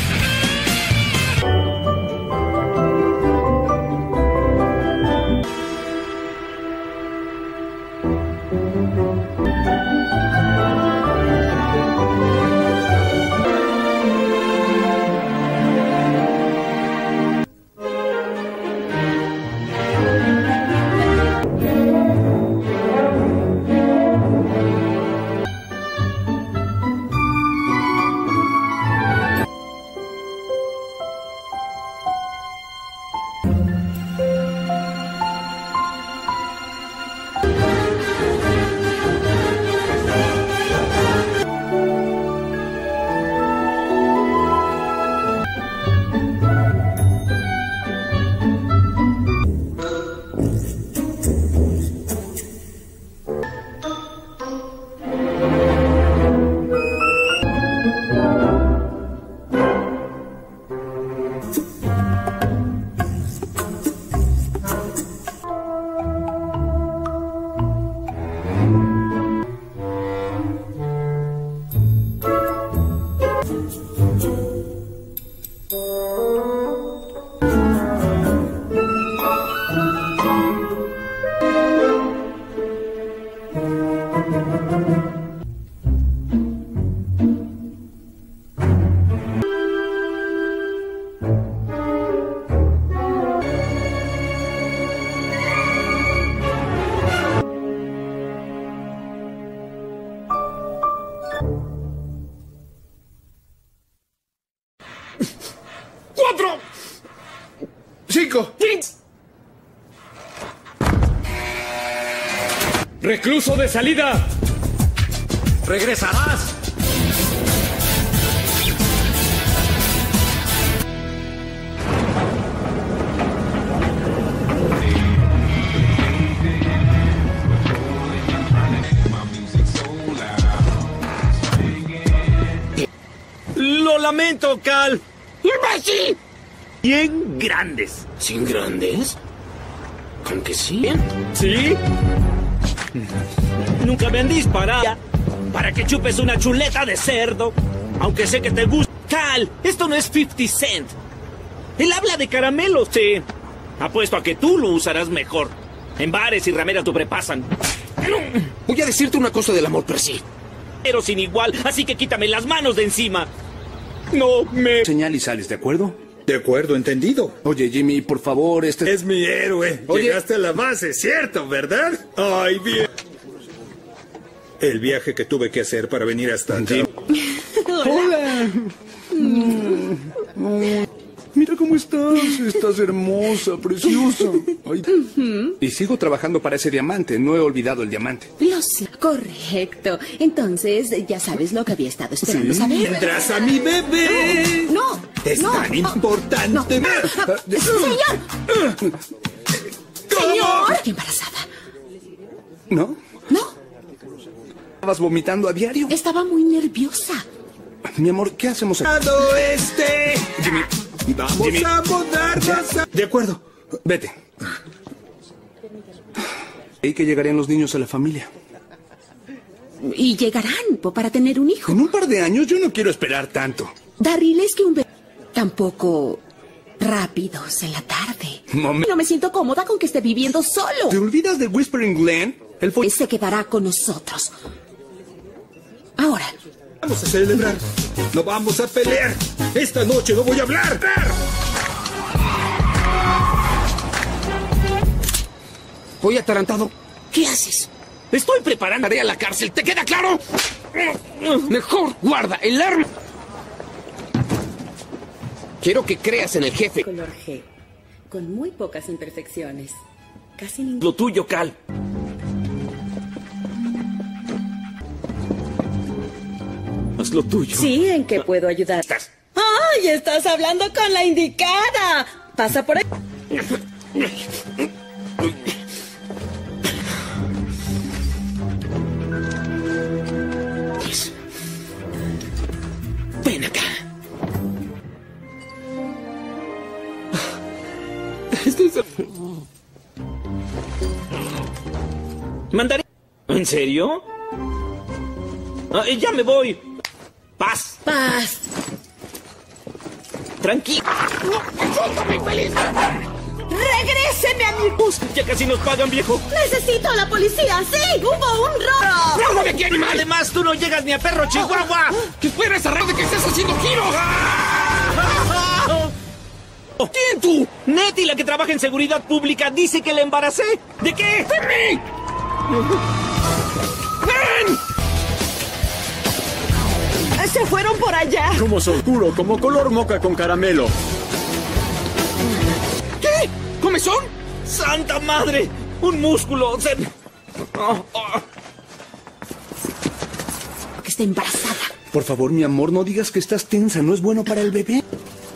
[SPEAKER 3] ¡Recluso de salida! ¡Regresarás! Lo lamento, Cal. ¡Imbécil! Bien grandes.
[SPEAKER 2] ¿Sin grandes? ¿Con que sí?
[SPEAKER 3] ¿Sí? Nunca me han disparado para que chupes una chuleta de cerdo, aunque sé que te gusta. Cal, esto no es 50 Cent. Él habla de caramelos, sí. Apuesto a que tú lo usarás mejor. En bares y rameras sobrepasan.
[SPEAKER 2] Voy a decirte una cosa del amor per sí.
[SPEAKER 3] Pero sin igual, así que quítame las manos de encima. No me...
[SPEAKER 1] Señal y sales, ¿de acuerdo?
[SPEAKER 4] De acuerdo, entendido.
[SPEAKER 1] Oye, Jimmy, por favor,
[SPEAKER 4] Es mi héroe.
[SPEAKER 1] Oye...
[SPEAKER 4] Llegaste a la base, ¿cierto? ¿Verdad? Ay, bien. El viaje que tuve que hacer para venir hasta acá.
[SPEAKER 1] ¡Hola! Mira cómo estás. Estás hermosa, preciosa. Ay. Y sigo trabajando para ese diamante. No he olvidado el diamante.
[SPEAKER 5] Lo sé. Correcto. Entonces, ya sabes lo que había estado esperando saber.
[SPEAKER 4] ¡Tendrás a mi bebé!
[SPEAKER 5] ¡No!
[SPEAKER 4] ¡Es tan importante!
[SPEAKER 5] ¡Señor! ¡Señor! Estoy embarazada.
[SPEAKER 1] ¿No?
[SPEAKER 5] No.
[SPEAKER 1] ¿Estabas vomitando a diario?
[SPEAKER 5] Estaba muy nerviosa.
[SPEAKER 1] Mi amor, ¿qué hacemos aquí?
[SPEAKER 4] Jimmy. Vamos a mudarnos a... De acuerdo.
[SPEAKER 1] Vete. Y que llegarían los niños a la familia.
[SPEAKER 5] Y llegarán para tener un hijo.
[SPEAKER 1] En un par de años yo no quiero esperar tanto.
[SPEAKER 5] Darryl, es que un bebé tampoco rápidos en la tarde. No me siento cómoda con que esté viviendo solo.
[SPEAKER 1] ¿Te olvidas de Whispering Glen?
[SPEAKER 5] Él se quedará con nosotros. Ahora.
[SPEAKER 4] Vamos a celebrar. No vamos a pelear. Esta noche no voy a hablar.
[SPEAKER 2] Voy atarantado.
[SPEAKER 3] ¿Qué haces? Estoy preparando.
[SPEAKER 2] Haré a la cárcel. ¿Te queda claro? Mejor guarda el arma. Quiero que creas en el jefe.
[SPEAKER 17] Color G, con muy pocas imperfecciones. Casi ningún.
[SPEAKER 2] Lo tuyo, Cal. Haz lo tuyo.
[SPEAKER 17] Sí, ¿en qué puedo ayudar? ¡Ay, estás hablando con la indicada! Pasa por ahí.
[SPEAKER 2] Ven acá. Mandaré. ¿En serio? Ya me voy. Paz.
[SPEAKER 17] Paz.
[SPEAKER 2] Tranquilo.
[SPEAKER 20] ¡Suéltame, infeliz!
[SPEAKER 5] ¡Regréseme a mi bus!
[SPEAKER 2] Ya casi nos pagan, viejo.
[SPEAKER 5] ¡Necesito a la policía! ¡Sí! ¡Hubo un robo!
[SPEAKER 2] ¡Largo de aquí, animal! Además, tú no llegas ni a perro Chihuahua.
[SPEAKER 20] ¿Qué esperas, arreglo de que estés haciendo giros?
[SPEAKER 2] ¿Quién tú? Nettie, la que trabaja en seguridad pública, dice que la embaracé. ¿De qué?
[SPEAKER 20] ¡De mí!
[SPEAKER 2] ¡Ven!
[SPEAKER 17] Se fueron por allá.
[SPEAKER 8] Como oscuro, como color moca con caramelo.
[SPEAKER 2] ¿Qué? ¿Comezón? ¡Santa madre! ¡Un músculo!
[SPEAKER 5] Que está embarazada.
[SPEAKER 1] Por favor, mi amor, no digas que estás tensa. No es bueno para el bebé.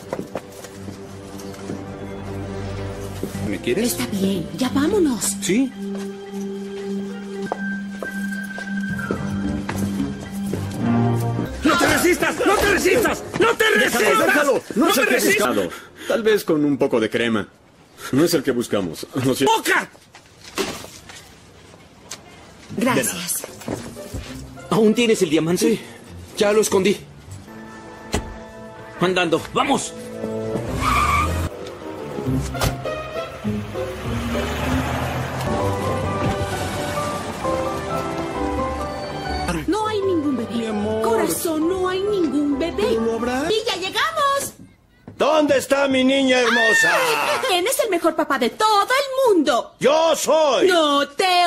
[SPEAKER 1] ¿Me quieres?
[SPEAKER 5] Está bien, ya vámonos.
[SPEAKER 1] Sí.
[SPEAKER 2] ¡No te resistas! ¡No te resistas! ¡No te resistas!
[SPEAKER 8] Déjalo. No es
[SPEAKER 2] te
[SPEAKER 8] el que
[SPEAKER 2] resistas!
[SPEAKER 8] buscamos. Tal vez con un poco de crema. No es el que buscamos. Lo siento.
[SPEAKER 2] ¡Boca!
[SPEAKER 5] Gracias.
[SPEAKER 2] ¿Aún tienes el diamante?
[SPEAKER 1] Sí, ya lo escondí.
[SPEAKER 2] Andando, ¡vamos!
[SPEAKER 5] No hay ningún bebé.
[SPEAKER 1] Mi amor.
[SPEAKER 5] Corazón, no hay ningún bebé.
[SPEAKER 1] ¿Pero lo habrá?
[SPEAKER 5] ¡Y ya llegamos!
[SPEAKER 7] ¿Dónde está mi niña hermosa?
[SPEAKER 5] ¿Quién es el mejor papá de todo el mundo?
[SPEAKER 7] ¡Yo soy!
[SPEAKER 5] No te...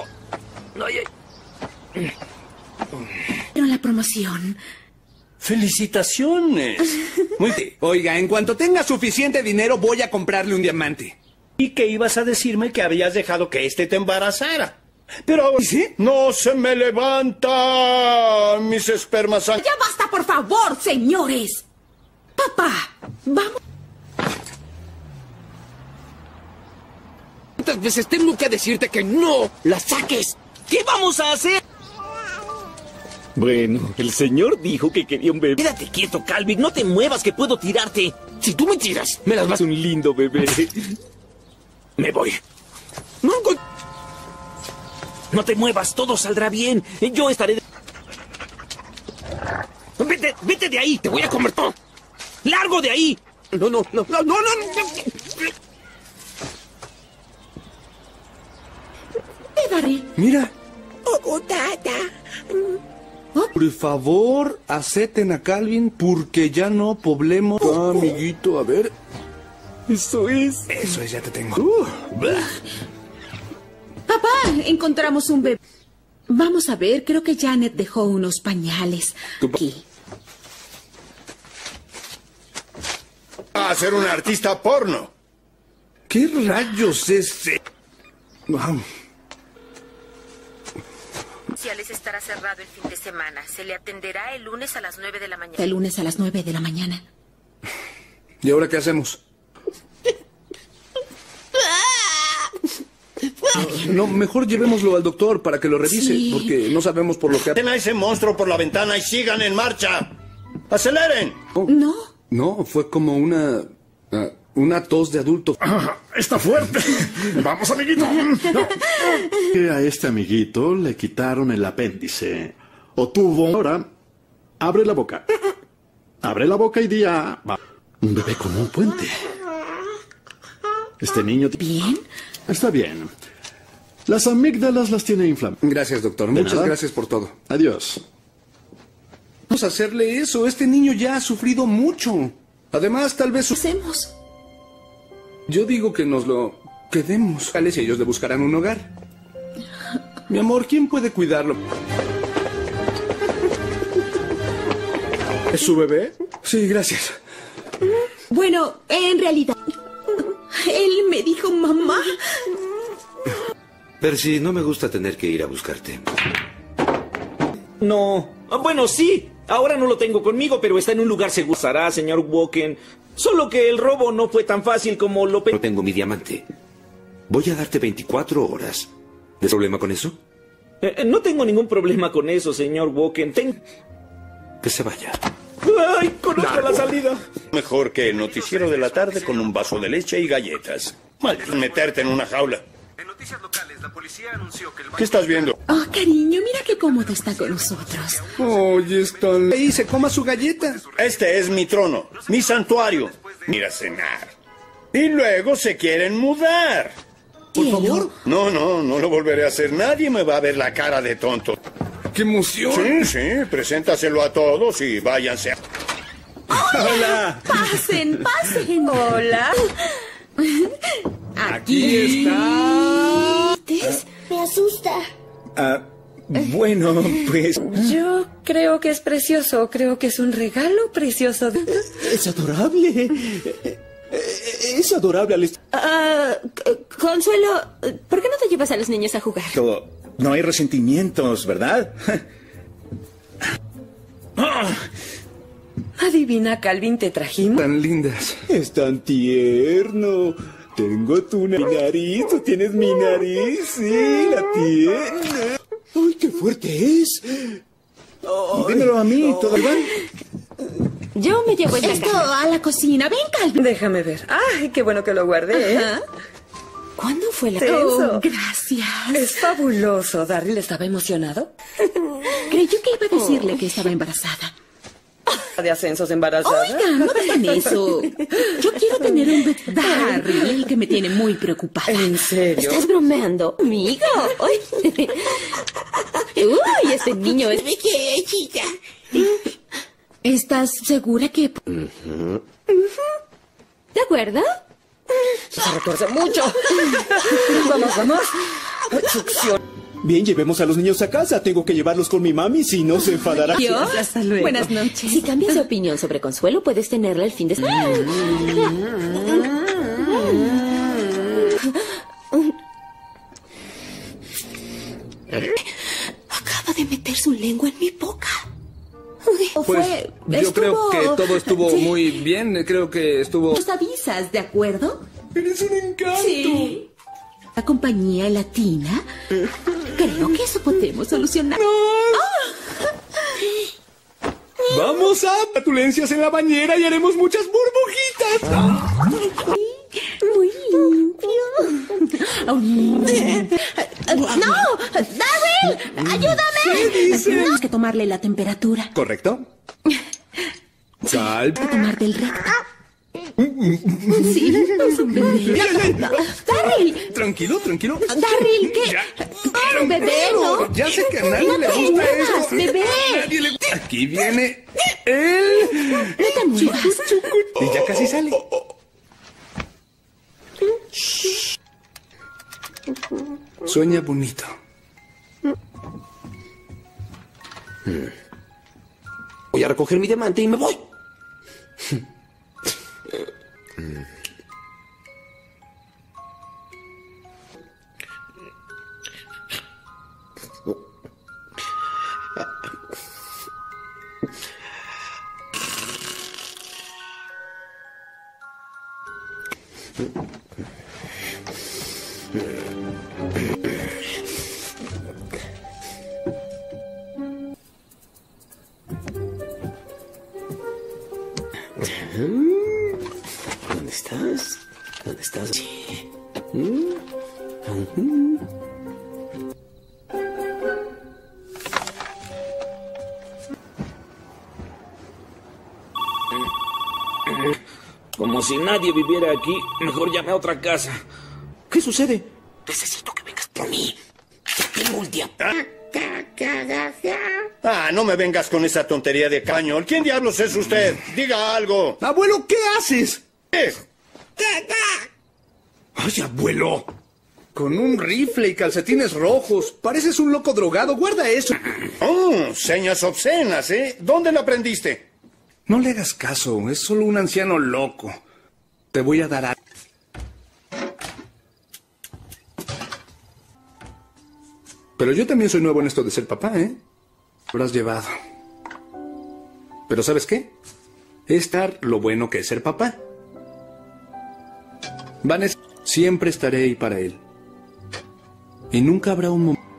[SPEAKER 5] Pero la promoción...
[SPEAKER 7] ¡Felicitaciones!
[SPEAKER 1] Muy bien. Oiga, en cuanto tenga suficiente dinero, voy a comprarle un diamante.
[SPEAKER 7] ¿Y que ibas a decirme que habías dejado que te embarazara? Pero ahora
[SPEAKER 1] ¿sí?
[SPEAKER 7] No se me levanta mis espermas.
[SPEAKER 5] ¡Ya basta, por favor, señores! Papá, vamos...
[SPEAKER 20] ¿Cuántas veces tengo que decirte que no la saques?
[SPEAKER 2] ¿Qué vamos a hacer? Bueno, el señor dijo que quería un bebé. Quédate quieto, Calvin, no te muevas que puedo tirarte.
[SPEAKER 20] Si tú me tiras, me las vas...
[SPEAKER 2] Un lindo bebé. Me voy. No te muevas, todo saldrá bien. Yo estaré... Vete de ahí.
[SPEAKER 20] Te voy a comer todo.
[SPEAKER 2] ¡Largo de ahí!
[SPEAKER 20] No.
[SPEAKER 5] Darryl.
[SPEAKER 1] Mira.
[SPEAKER 5] Tata.
[SPEAKER 1] Por favor, acepten a Calvin porque ya no poblemos. Amiguito, a ver.
[SPEAKER 2] Eso es,
[SPEAKER 1] ya te tengo.
[SPEAKER 5] Papá, encontramos un bebé. Vamos a ver, creo que Janet dejó unos pañales. Aquí.
[SPEAKER 7] A ser un artista porno.
[SPEAKER 1] ¿Qué rayos es? Wow.
[SPEAKER 21] Estará cerrado el fin de semana. Se le atenderá el lunes a las 9 de la mañana.
[SPEAKER 5] El lunes a las 9 de la mañana.
[SPEAKER 1] ¿Y ahora qué hacemos? No, mejor llevémoslo al doctor para que lo revise, sí. Porque no sabemos por lo que...
[SPEAKER 7] ¡Ten a ese monstruo por la ventana y sigan en marcha! ¡Aceleren!
[SPEAKER 5] No.
[SPEAKER 1] No, fue como una tos de adulto.
[SPEAKER 6] ¡Está fuerte! ¡Vamos, amiguito! No. Que a este amiguito le quitaron el apéndice. O tuvo... Ahora, abre la boca. Abre la boca y di a... Un bebé con un puente. Este niño...
[SPEAKER 5] ¿Bien?
[SPEAKER 6] Está bien. Las amígdalas las tiene inflamadas.
[SPEAKER 1] Gracias, doctor. Muchas gracias por todo.
[SPEAKER 6] Adiós.
[SPEAKER 1] Vamos a hacerle eso. Este niño ya ha sufrido mucho. Además, tal vez...
[SPEAKER 5] ¿Qué hacemos?
[SPEAKER 1] Yo digo que nos lo quedemos. Y ellos le buscarán un hogar. Mi amor, ¿quién puede cuidarlo?
[SPEAKER 6] ¿Es su bebé?
[SPEAKER 1] Sí, gracias.
[SPEAKER 5] Bueno, en realidad... Él me dijo mamá.
[SPEAKER 2] Percy, no me gusta tener que ir a buscarte.
[SPEAKER 3] No. Bueno, sí. Ahora no lo tengo conmigo, pero está en un lugar seguro. Sará, señor Woken. Solo que el robo no fue tan fácil como lo
[SPEAKER 2] No tengo mi diamante. Voy a darte 24 horas. ¿Tienes problema con eso?
[SPEAKER 3] No tengo ningún problema con eso, señor Woken.
[SPEAKER 2] Que se vaya.
[SPEAKER 3] ¡Ay, conozco la salida!
[SPEAKER 7] Mejor que el noticiero de la tarde con un vaso de leche y galletas. Mal meterte en una jaula.
[SPEAKER 11] En noticias locales, la policía anunció que el
[SPEAKER 7] ¿Qué estás viendo?
[SPEAKER 5] Oh, cariño, mira qué cómodo está con nosotros.
[SPEAKER 1] Oye, están ahí, se coma su galleta.
[SPEAKER 7] Este es mi trono, mi santuario. Mira a cenar. Y luego se quieren mudar.
[SPEAKER 1] Por favor.
[SPEAKER 7] No lo volveré a hacer. Nadie me va a ver la cara de tonto.
[SPEAKER 1] ¡Qué emoción!
[SPEAKER 7] Sí, preséntaselo a todos y váyanse.
[SPEAKER 5] ¡Hola! Pasen.
[SPEAKER 17] Hola.
[SPEAKER 1] Aquí está.
[SPEAKER 12] Me asusta.
[SPEAKER 8] Bueno, pues...
[SPEAKER 17] Yo creo que es precioso. Creo que es un regalo precioso.
[SPEAKER 8] Es adorable. Es adorable.
[SPEAKER 9] Consuelo, ¿por qué no te llevas a los niños a jugar?
[SPEAKER 8] No hay resentimientos, ¿verdad?
[SPEAKER 17] Adivina, Calvin, te trajimos.
[SPEAKER 1] Tan lindas.
[SPEAKER 8] Es tan tierno. Tengo tu nariz, tú tienes mi nariz, sí, la tienes. ¡Ay, qué fuerte es! Dímelo a mí, ¿todo bien?
[SPEAKER 9] Yo me llevo esta
[SPEAKER 5] Esto a la cocina. Ven, Calvin.
[SPEAKER 17] Déjame ver. ¡Ay, qué bueno que lo guardé!
[SPEAKER 5] Ajá.
[SPEAKER 9] ¿Cuándo fue la
[SPEAKER 17] Eso.
[SPEAKER 5] Gracias.
[SPEAKER 17] Es fabuloso. ¿Darryl estaba emocionado?
[SPEAKER 5] Creyó que iba a decirle que estaba embarazada.
[SPEAKER 17] ¿De ascensos embarazada?
[SPEAKER 5] Oiga, no digan eso. Yo quiero tener un bebé. Darryl, que me tiene muy preocupada.
[SPEAKER 17] ¿En serio?
[SPEAKER 9] ¿Estás bromeando? ¿Amigo? Uy, este niño es mi chica.
[SPEAKER 5] ¿Estás segura que...?
[SPEAKER 9] ¿De acuerdo?
[SPEAKER 17] Se retuerce mucho. Vamos. Succión.
[SPEAKER 8] Bien, llevemos a los niños a casa. Tengo que llevarlos con mi mami, si no se enfadará.
[SPEAKER 5] Adiós. Hasta luego. Buenas noches.
[SPEAKER 9] Si cambias de opinión sobre Consuelo, puedes tenerla el fin de semana. Acaba de meter su lengua en mi boca.
[SPEAKER 1] Pues yo creo que todo estuvo muy bien. Creo que estuvo...
[SPEAKER 5] Nos avisas, ¿de acuerdo?
[SPEAKER 1] ¡Eres un encanto!
[SPEAKER 5] Sí. La compañía latina. Creo que eso podemos solucionar.
[SPEAKER 1] Vamos a flatulencias en la bañera y haremos muchas burbujitas.
[SPEAKER 5] Muy limpio. ¡No! ¡Darryl! ¡Ayúdame!
[SPEAKER 1] ¿Qué dices?
[SPEAKER 5] Tenemos que tomarle la temperatura.
[SPEAKER 1] ¿Correcto? Calma.
[SPEAKER 5] Que tomar del recto. Sí, es un bebé. ¡Darryl!
[SPEAKER 1] Tranquilo.
[SPEAKER 5] ¡Darryl! ¿Qué?
[SPEAKER 1] Ya,
[SPEAKER 5] ¡Un bebé, no!
[SPEAKER 1] Ya sé que a nadie le gusta esto.
[SPEAKER 5] ¡Bebé!
[SPEAKER 1] Aquí viene él.
[SPEAKER 5] No te muevas.
[SPEAKER 1] Y ya casi sale. Sueña bonito.
[SPEAKER 2] Voy a recoger mi diamante y me voy. ¿Dónde estás? ¿Dónde estás?
[SPEAKER 3] Como si nadie viviera aquí, mejor llame a otra casa. ¿Qué sucede?
[SPEAKER 2] Necesito que vengas por mí. Tengo un día.
[SPEAKER 7] No me vengas con esa tontería de cañón. ¿Quién diablos es usted? Diga algo.
[SPEAKER 1] Abuelo, ¿qué haces?
[SPEAKER 7] ¿Qué?
[SPEAKER 1] Ay, abuelo. Con un rifle y calcetines rojos. Pareces un loco drogado. Guarda eso.
[SPEAKER 7] Oh, señas obscenas, ¿eh? ¿Dónde lo aprendiste?
[SPEAKER 1] No le hagas caso. Es solo un anciano loco. Te voy a dar algo. Pero yo también soy nuevo en esto de ser papá, ¿eh? Lo has llevado. Pero ¿sabes qué? Es estar lo bueno que es ser papá. Vanessa, siempre estaré ahí para él. Y nunca habrá un momento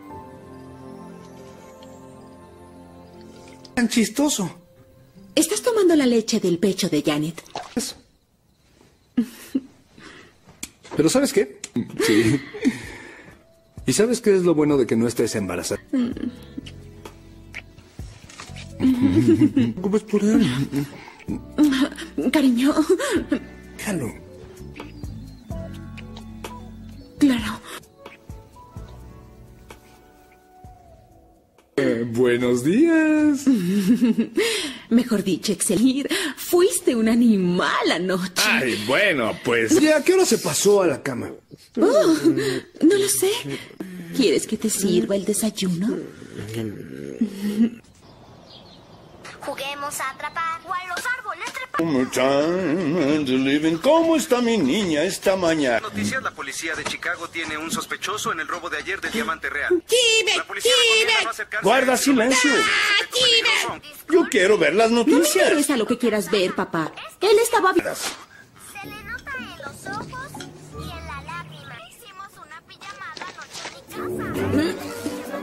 [SPEAKER 1] tan chistoso.
[SPEAKER 5] ¿Estás tomando la leche del pecho de Janet?
[SPEAKER 1] Pero ¿sabes qué? Sí. ¿Y sabes qué es lo bueno de que no estés embarazada? ¿Cómo es por él?
[SPEAKER 5] Cariño.
[SPEAKER 1] Déjalo.
[SPEAKER 5] Claro.
[SPEAKER 1] Buenos días.
[SPEAKER 5] Mejor dicho, Excelir, fuiste un animal anoche.
[SPEAKER 1] Ay, bueno, pues... ¿Ya a qué hora se pasó a la cama?
[SPEAKER 5] Oh, no lo sé. ¿Quieres que te sirva el desayuno?
[SPEAKER 12] Juguemos a atrapar o a los árboles trepar.
[SPEAKER 7] ¿Cómo está mi niña esta mañana?
[SPEAKER 11] Noticias, la policía de Chicago tiene un sospechoso en el robo de ayer del Diamante Real. La policía recomienda no acercarse.
[SPEAKER 7] Guarda silencio. Yo quiero ver las
[SPEAKER 5] No me
[SPEAKER 7] noticias.
[SPEAKER 5] interesa lo que quieras ver, papá. Él estaba...
[SPEAKER 12] Se le nota en los ojos y en la lágrima. Hicimos una pijamada anoche en mi casa.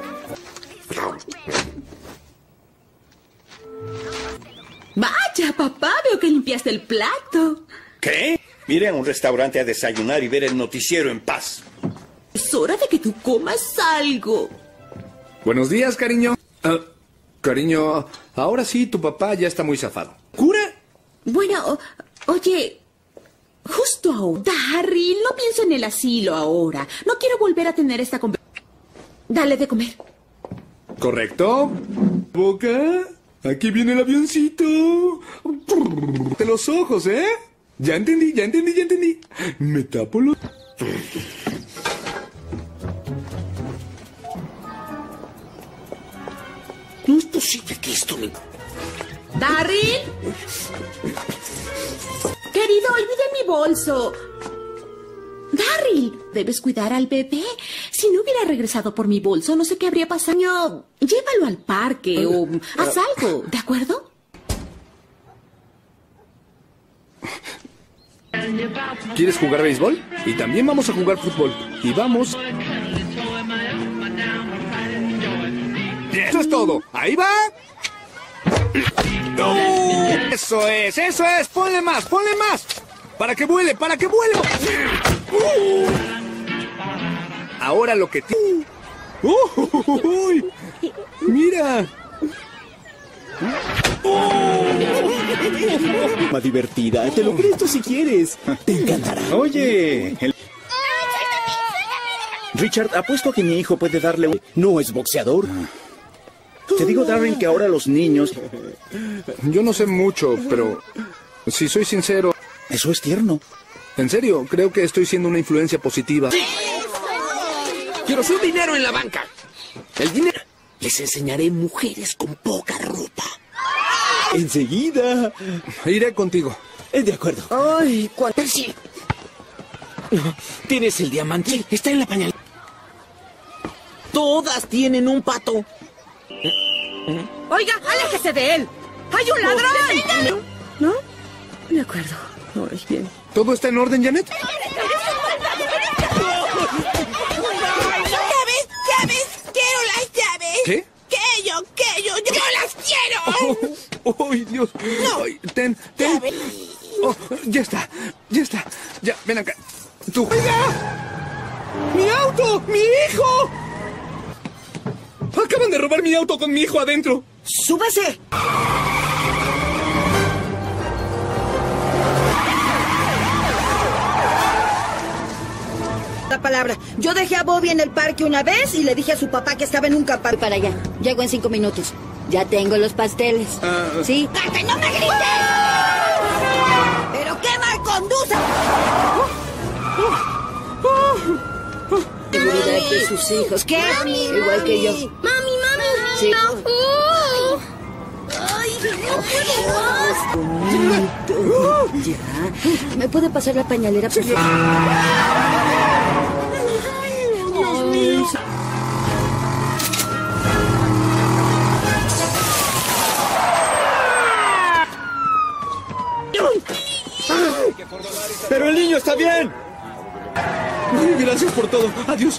[SPEAKER 5] Vaya, papá, veo que limpiaste el plato.
[SPEAKER 7] ¿Qué? Iré a un restaurante a desayunar y ver el noticiero en paz.
[SPEAKER 5] Es hora de que tú comas algo.
[SPEAKER 1] Buenos días, cariño. Cariño, ahora sí, tu papá ya está muy zafado. ¿Cura?
[SPEAKER 5] Bueno, oye, justo ahora. Darryl, no pienso en el asilo ahora. No quiero volver a tener esta conversación. Dale de comer.
[SPEAKER 1] ¿Correcto? Boca, aquí viene el avioncito. De los ojos, ¿eh? Ya entendí. Me tapo los...
[SPEAKER 2] No es posible que esto me...
[SPEAKER 5] ¿Darryl? Querido, olvidé mi bolso. Darryl, debes cuidar al bebé. Si no hubiera regresado por mi bolso, no sé qué habría pasado. Llévalo al parque o haz algo, ¿de acuerdo?
[SPEAKER 1] ¿Quieres jugar béisbol? Y también vamos a jugar fútbol. Y vamos... Eso es todo. ¡Ahí va! Eso es. Ponle más. Para que vuele. Ahora lo que... ¡Mira!
[SPEAKER 8] Más divertida. Te lo presto si quieres. Te encantará. Oye, Richard, apuesto a que mi hijo puede darle un... No es boxeador. Te digo, Darryl, que ahora los niños...
[SPEAKER 1] Yo no sé mucho, pero... Si soy sincero...
[SPEAKER 8] Eso es tierno.
[SPEAKER 1] En serio, creo que estoy siendo una influencia positiva.
[SPEAKER 2] Quiero su dinero en la banca. El dinero. Les enseñaré mujeres con poca ropa.
[SPEAKER 8] Enseguida.
[SPEAKER 1] Iré contigo.
[SPEAKER 8] De acuerdo.
[SPEAKER 2] Ay, Percy. ¿Tienes el diamante? Está en la pañalera. Todas tienen un pato.
[SPEAKER 13] Oiga, aléjese de él. ¡Hay un ladrón!
[SPEAKER 17] ¿No? De acuerdo. Ay, bien.
[SPEAKER 1] ¿Todo está en orden, Janet?
[SPEAKER 13] ¡Llaves! ¡Quiero las llaves!
[SPEAKER 1] ¿Qué?
[SPEAKER 13] ¡Que yo las quiero!
[SPEAKER 1] ¡Ay, Dios!
[SPEAKER 13] No.
[SPEAKER 1] Ay, ten. Oh, ya está. Ya, ven acá. ¡Tú! ¡Oiga! ¡Mi auto! ¡Mi hijo! ¡Acaban de robar mi auto con mi hijo adentro!
[SPEAKER 14] ¡Súbase! La palabra. Yo dejé a Bobby en el parque una vez y le dije a su papá que estaba en un campamento.
[SPEAKER 9] Para allá. Llego en 5 minutos. Ya tengo los pasteles. ¿Sí?
[SPEAKER 13] ¡Cállate, no me grites! ¡Pero qué mal conduce!
[SPEAKER 9] Seguridad de sus hijos. ¿Qué? Igual que yo.
[SPEAKER 12] Mami.
[SPEAKER 9] Sí.
[SPEAKER 12] ¡Ay, no puedo más!
[SPEAKER 9] Ya. ¿Me puede pasar la pañalera, por favor?
[SPEAKER 12] ¡Ay, Dios mío!
[SPEAKER 8] ¡Pero el niño está bien!
[SPEAKER 1] Ay, gracias por todo. Adiós.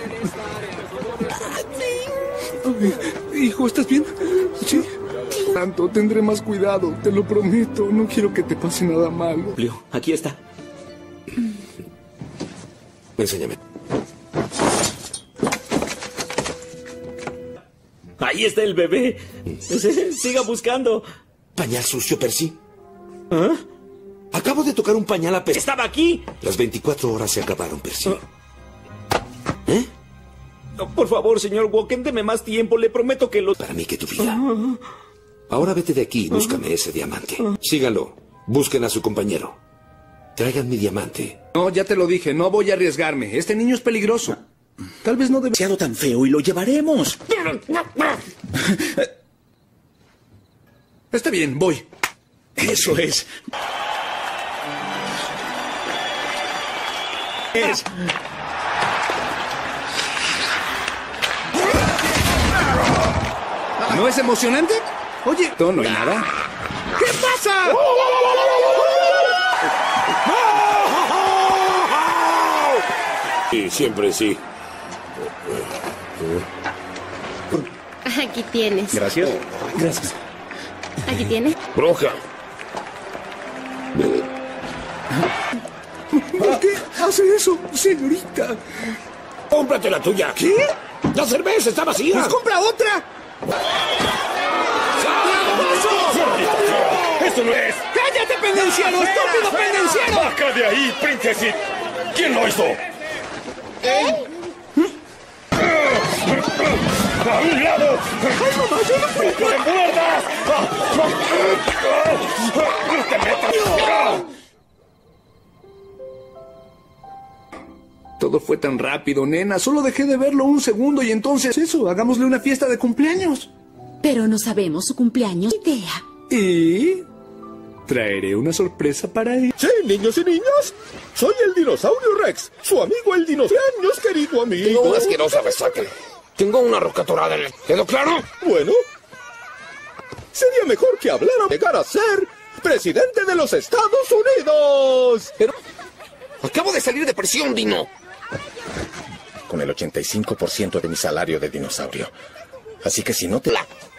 [SPEAKER 1] Ay, hijo, ¿estás bien? Sí. Tanto, tendré más cuidado, te lo prometo. No quiero que te pase nada malo.
[SPEAKER 2] Leo, aquí está. Enséñame.
[SPEAKER 3] Ahí está el bebé. Siga buscando.
[SPEAKER 2] Pañal sucio, Percy.
[SPEAKER 3] ¿Ah?
[SPEAKER 2] Acabo de tocar un pañal a Percy.
[SPEAKER 3] ¡Estaba aquí!
[SPEAKER 2] Las 24 horas se acabaron, Percy. ¿Eh?
[SPEAKER 3] Por favor, señor Walken, deme más tiempo. Le prometo que lo...
[SPEAKER 2] Para mí que tu vida. Ahora vete de aquí y búscame ese diamante. Síganlo. Busquen a su compañero. Traigan mi diamante.
[SPEAKER 1] No, ya te lo dije, no voy a arriesgarme. Este niño es peligroso. Tal vez no debe...
[SPEAKER 8] Demasiado tan feo y lo llevaremos.
[SPEAKER 1] Está bien, voy.
[SPEAKER 8] Eso es.
[SPEAKER 1] ¿No es emocionante? Oye, no hay nada. ¿Qué pasa?
[SPEAKER 2] Y siempre sí.
[SPEAKER 9] Aquí tienes.
[SPEAKER 8] Gracias. Gracias.
[SPEAKER 9] Aquí tienes.
[SPEAKER 2] Bruja.
[SPEAKER 1] ¿Por qué hace eso, señorita?
[SPEAKER 2] Cómprate la tuya.
[SPEAKER 1] ¿Qué?
[SPEAKER 2] La cerveza está vacía.
[SPEAKER 1] ¡Pues compra otra!
[SPEAKER 2] ¡Esto no es!
[SPEAKER 1] ¡Cállate, pendenciero! ¡Estúpido pendenciero!
[SPEAKER 19] ¡Baja de ahí, princesita! ¿Quién lo hizo? ¡A un lado!
[SPEAKER 1] ¡Ay, mamá, yo no puedo!
[SPEAKER 19] ¡Te muerdas! ¡No te metas!
[SPEAKER 1] Todo fue tan rápido, nena. Solo dejé de verlo un segundo y entonces... Eso, hagámosle una fiesta de cumpleaños.
[SPEAKER 5] Pero no sabemos su cumpleaños. Idea.
[SPEAKER 1] Y... traeré una sorpresa para él.
[SPEAKER 15] Sí, niños y niñas. Soy el dinosaurio Rex, su amigo el dinosaurio. Años, querido amigo.
[SPEAKER 2] Tengo una asquerosa resaca. Tengo una roca torada. ¿Quedó claro?
[SPEAKER 15] Bueno, sería mejor que hablara llegar a ser presidente de los Estados Unidos.
[SPEAKER 2] Pero acabo de salir de prisión, Dino.
[SPEAKER 10] Con el 85% de mi salario de dinosaurio. Así que si no te...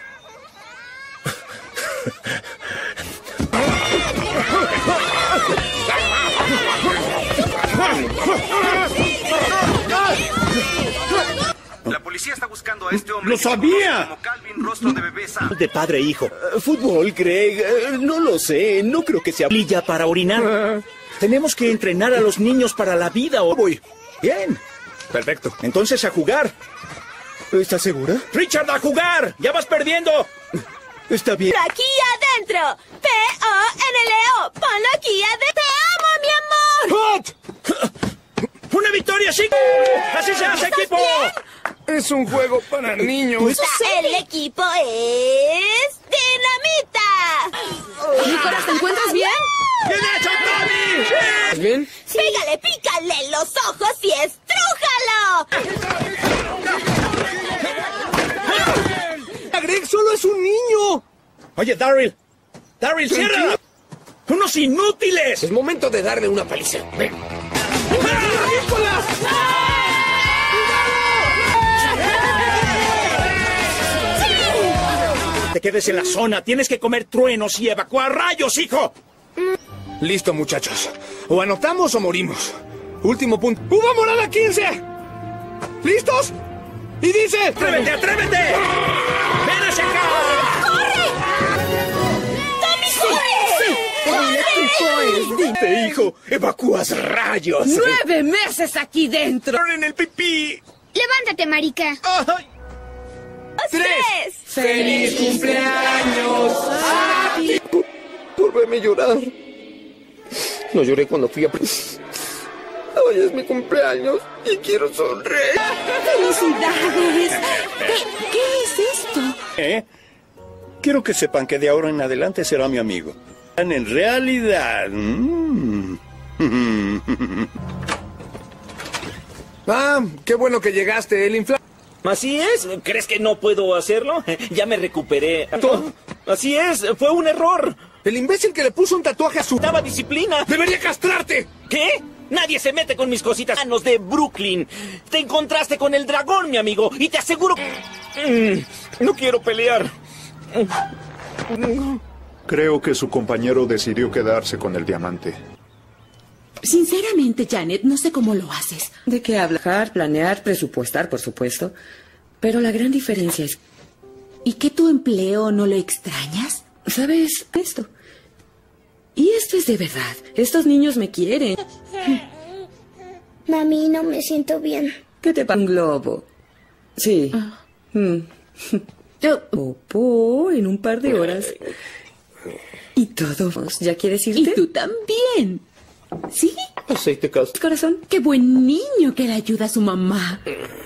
[SPEAKER 11] La policía está buscando a este hombre.
[SPEAKER 8] ¡Lo sabía!
[SPEAKER 11] Como Calvin, rostro de bebé Sam.
[SPEAKER 8] De padre e hijo. Fútbol, Greg. No lo sé. No creo que sea plilla para orinar. Tenemos que entrenar a los niños para la vida. ¿O voy? Bien. Perfecto. Entonces a jugar. ¿Estás segura? ¡Richard, a jugar! ¡Ya vas perdiendo! Está bien.
[SPEAKER 12] Aquí adentro. P-O-N-L-O. Ponlo aquí adentro. ¡Te amo, mi amor!
[SPEAKER 8] ¡Hot! ¡Una victoria, sí! ¡Así se hace, equipo!
[SPEAKER 1] Es un juego para niños.
[SPEAKER 12] El equipo es... ¡Dinamita!
[SPEAKER 13] Nicolás, ¿te encuentras bien?
[SPEAKER 8] ¡Bien hecho, Tommy!
[SPEAKER 2] ¿Estás bien?
[SPEAKER 12] Sí. Pícale los ojos y estrújalo.
[SPEAKER 1] Greg solo es un niño.
[SPEAKER 8] Oye, Darryl. Darryl, cierra. ¡Unos inútiles!
[SPEAKER 2] Es momento de darle una paliza. Ven.
[SPEAKER 1] ¡Nicolás!
[SPEAKER 8] Te quedes en la zona. Tienes que comer truenos y evacuar rayos, hijo.
[SPEAKER 1] Listo, muchachos. O anotamos o morimos. Último punto. ¡Uva morada 15! ¿Listos? Y dice...
[SPEAKER 8] ¡Atrévete, atrévete! ¡Ven hacia acá!
[SPEAKER 12] ¡Corre! ¡Tommy, corre!
[SPEAKER 8] ¡Te hijo! ¡Evacúas rayos!
[SPEAKER 13] 9 meses aquí dentro.
[SPEAKER 8] ¡En el pipí!
[SPEAKER 12] Levántate, marica.
[SPEAKER 8] ¡Ay!
[SPEAKER 1] 3. ¡Feliz cumpleaños a ti!
[SPEAKER 2] Por verme llorar. No lloré cuando fui a... Hoy es mi cumpleaños y quiero sonreír.
[SPEAKER 5] ¡Felicidades! ¿Qué es esto?
[SPEAKER 8] Quiero que sepan que de ahora en adelante será mi amigo. En realidad...
[SPEAKER 1] Ah, qué bueno que llegaste, el infla...
[SPEAKER 3] Así es. ¿Crees que no puedo hacerlo? Ya me recuperé. Así es. Fue un error.
[SPEAKER 1] El imbécil que le puso un tatuaje a su...
[SPEAKER 3] ¡Daba disciplina!
[SPEAKER 1] ¡Debería castrarte!
[SPEAKER 3] ¿Qué? Nadie se mete con mis cositas manos de Brooklyn. Te encontraste con el dragón, mi amigo, y te aseguro... No quiero pelear.
[SPEAKER 16] Creo que su compañero decidió quedarse con el diamante.
[SPEAKER 5] Sinceramente, Janet, no sé cómo lo haces.
[SPEAKER 17] ¿De qué hablar? Planear, presupuestar, por supuesto. Pero la gran diferencia es...
[SPEAKER 5] ¿Y que tu empleo no lo extrañas?
[SPEAKER 17] ¿Sabes esto? Y esto es de verdad. Estos niños me quieren.
[SPEAKER 12] Mami, no me siento bien.
[SPEAKER 17] ¿Qué te pasa? Un globo. Sí. Popó en un par de horas. Y todo. ¿Ya quieres irte?
[SPEAKER 5] Y tú también. ¿Sí?
[SPEAKER 2] Aceite castor.
[SPEAKER 5] Corazón, qué buen niño que le ayuda a su mamá.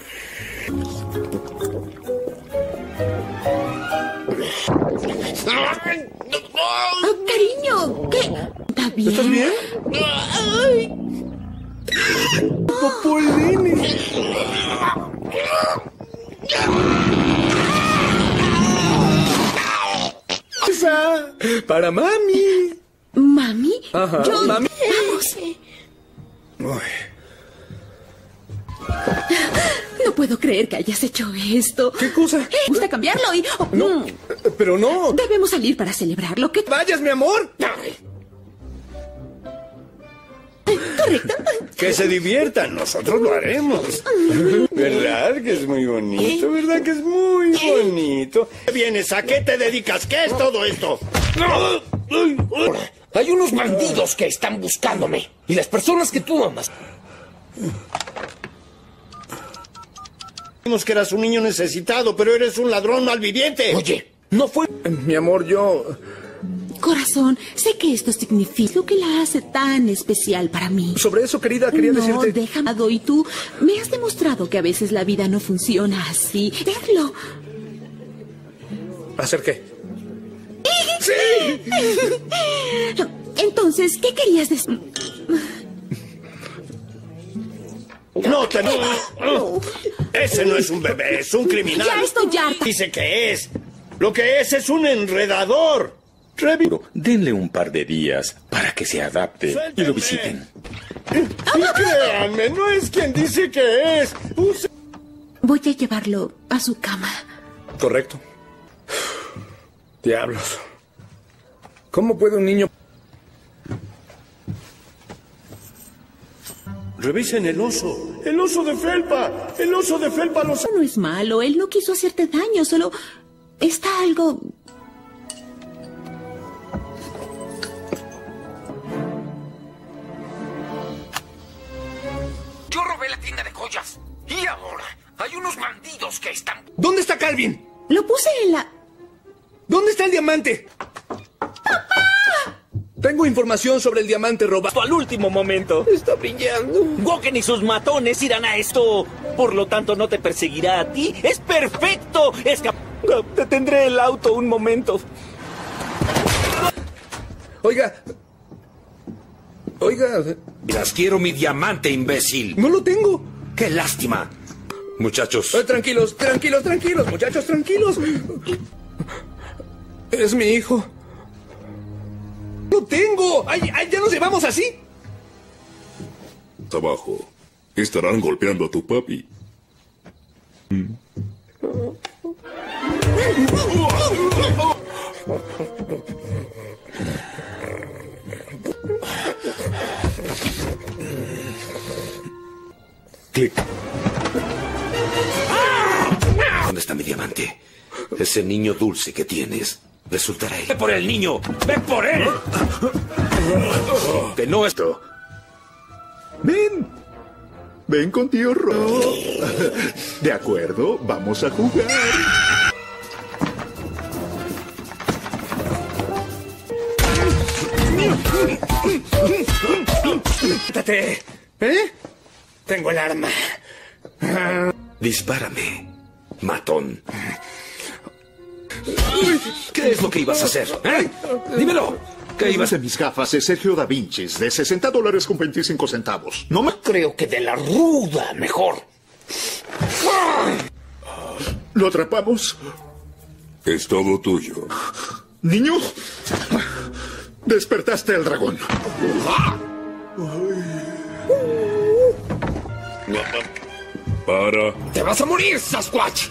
[SPEAKER 5] Oh, cariño, ¿qué? ¿Está bien?
[SPEAKER 1] ¿Estás bien?
[SPEAKER 5] Ay.
[SPEAKER 1] Popolín. Esa, para mami.
[SPEAKER 5] ¿Mami?
[SPEAKER 1] Ajá,
[SPEAKER 5] Yo...
[SPEAKER 1] mami.
[SPEAKER 5] Vamos. No puedo creer que hayas hecho esto.
[SPEAKER 1] ¿Qué cosa?
[SPEAKER 5] Me gusta cambiarlo y...
[SPEAKER 1] No, pero no.
[SPEAKER 5] Debemos salir para celebrarlo. ¿Qué?
[SPEAKER 1] ¡Vayas, mi amor!
[SPEAKER 5] Correcto.
[SPEAKER 7] Que se diviertan, nosotros lo haremos. ¿Verdad que es muy bonito? ¿Verdad que es muy bonito? ¿Vienes? ¿A qué te dedicas? ¿Qué es todo esto?
[SPEAKER 2] Hay unos bandidos que están buscándome. Y las personas que tú amas.
[SPEAKER 7] Dijimos que eras un niño necesitado, pero eres un ladrón malviviente.
[SPEAKER 2] Oye, no fue...
[SPEAKER 1] Mi amor, yo...
[SPEAKER 5] Corazón, sé que esto significa lo que la hace tan especial para mí.
[SPEAKER 1] Sobre eso, querida, quería decirte...
[SPEAKER 5] No, déjame. Y tú me has demostrado que a veces la vida no funciona así. Déjalo.
[SPEAKER 1] ¿Hacer qué?
[SPEAKER 5] ¡Sí! Entonces, ¿qué querías decir?
[SPEAKER 7] No, ese no es un bebé, es un criminal.
[SPEAKER 5] Ya estoy harta.
[SPEAKER 7] Dice que es. Lo que es un enredador.
[SPEAKER 10] Denle un par de días para que se adapte y lo visiten.
[SPEAKER 7] Y créanme, no es quien dice que es.
[SPEAKER 5] Voy a llevarlo a su cama.
[SPEAKER 1] Correcto. Diablos. ¿Cómo puede un niño...
[SPEAKER 7] Revisen el oso. El oso de felpa. El oso de felpa lo sabe.
[SPEAKER 5] No es malo. Él no quiso hacerte daño. Solo está algo...
[SPEAKER 2] Yo robé la tienda de joyas. Y ahora hay unos bandidos que están...
[SPEAKER 1] ¿Dónde está Calvin?
[SPEAKER 5] Lo puse en la...
[SPEAKER 1] ¿Dónde está el diamante? ¡Papá! Tengo información sobre el diamante robado
[SPEAKER 3] al último momento.
[SPEAKER 2] Está brillando.
[SPEAKER 3] Woken y sus matones irán a esto. Por lo tanto, no te perseguirá a ti. ¡Es perfecto! Detendré el auto un momento.
[SPEAKER 1] Oiga.
[SPEAKER 2] Las quiero mi diamante, imbécil.
[SPEAKER 1] No lo tengo.
[SPEAKER 2] ¡Qué lástima! Muchachos.
[SPEAKER 1] Tranquilos, muchachos, tranquilos. Es mi hijo. ¡Lo tengo! ¡Ay, ya nos llevamos así!
[SPEAKER 18] Abajo. Estarán golpeando a tu papi.
[SPEAKER 2] Clic. ¿Dónde está mi diamante? Ese niño dulce que tienes resultará ahí. ¡Ve por el niño! ¡Ve por él! Que no esto.
[SPEAKER 16] Ven con tío Ro. De acuerdo, vamos a jugar.
[SPEAKER 1] ¡Quítate! ¿Eh? Tengo el arma.
[SPEAKER 2] Dispárame, matón. ¿Qué es lo que ibas a hacer? Dímelo. ¿Qué ibas a
[SPEAKER 16] hacer? Mis gafas de Sergio Da Vinci, de $60.25. No me...
[SPEAKER 2] Creo que de la ruda, mejor.
[SPEAKER 16] ¿Lo atrapamos?
[SPEAKER 18] Es todo tuyo.
[SPEAKER 16] Niño. Despertaste al dragón.
[SPEAKER 18] Para.
[SPEAKER 15] ¡Te vas a morir, Sasquatch!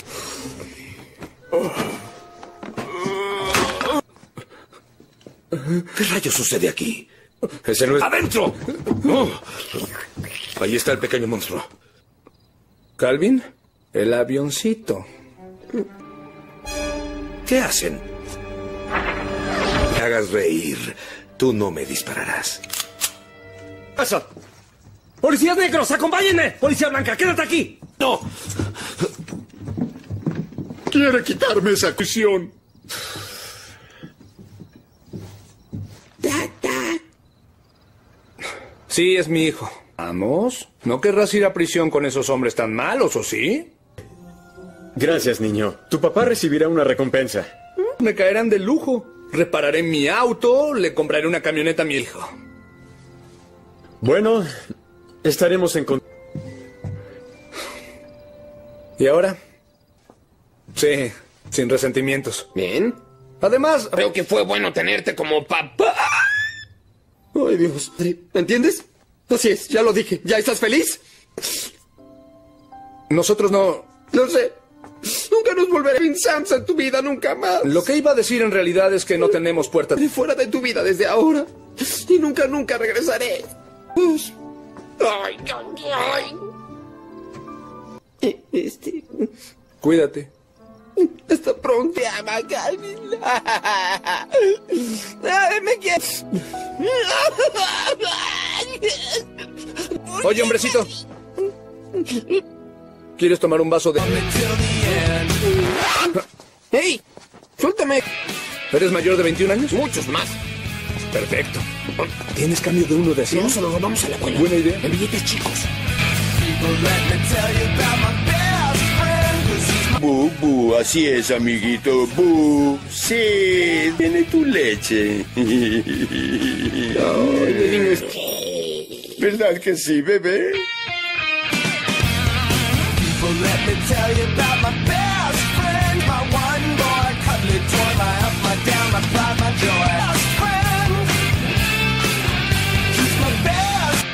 [SPEAKER 2] ¿Qué rayos sucede aquí? Ese no es... ¡Adentro! Ahí está el pequeño monstruo.
[SPEAKER 1] Calvin, el avioncito.
[SPEAKER 2] ¿Qué hacen? Me hagas reír. Tú no me dispararás.
[SPEAKER 3] ¡Eso! ¡Policías negros, acompáñenme! ¡Policía blanca, quédate aquí! ¡No!
[SPEAKER 16] Quiere quitarme esa prisión.
[SPEAKER 1] Sí, es mi hijo. Vamos. ¿No querrás ir a prisión con esos hombres tan malos, o sí?
[SPEAKER 8] Gracias, niño. Tu papá recibirá una recompensa.
[SPEAKER 1] Me caerán de lujo. Repararé mi auto, le compraré una camioneta a mi hijo.
[SPEAKER 8] Bueno, estaremos en contacto.
[SPEAKER 1] ¿Y ahora? Sí, sin resentimientos.
[SPEAKER 15] Bien.
[SPEAKER 1] Además,
[SPEAKER 15] creo que fue bueno tenerte como papá. Ay, Dios. ¿Entiendes? Así es, ya lo dije. ¿Ya estás feliz?
[SPEAKER 1] Nosotros no...
[SPEAKER 15] Lo sé. Nunca nos volveré en Sams en tu vida, nunca más.
[SPEAKER 1] Lo que iba a decir en realidad es que no tenemos puertas...
[SPEAKER 15] Fuera de tu vida desde ahora. Y nunca, nunca regresaré. Ay, ay, ay.
[SPEAKER 1] Cuídate.
[SPEAKER 15] Hasta pronto. Te ama, Calvin. Ay, me quieres.
[SPEAKER 1] Oye, hombrecito. ¿Quieres tomar un vaso de...?
[SPEAKER 15] ¡Hey! ¡Suéltame!
[SPEAKER 1] ¿Eres mayor de 21 años?
[SPEAKER 15] Muchos más.
[SPEAKER 1] Perfecto. ¿Tienes cambio de 1 de 100?
[SPEAKER 15] No, se lo robamos a la abuela.
[SPEAKER 1] Buena idea.
[SPEAKER 15] En billetes chicos.
[SPEAKER 7] Bu, así es, amiguito. Bu, sí, tiene tu leche. ¿Verdad que sí, bebé?
[SPEAKER 20] Let me tell you about my best friend, my one boy, cuddly toy, my up, my down, my pride, my joy. Best friend, he's my best.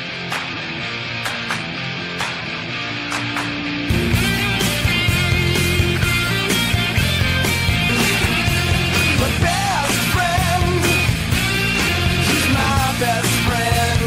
[SPEAKER 20] My best friend, he's my best friend.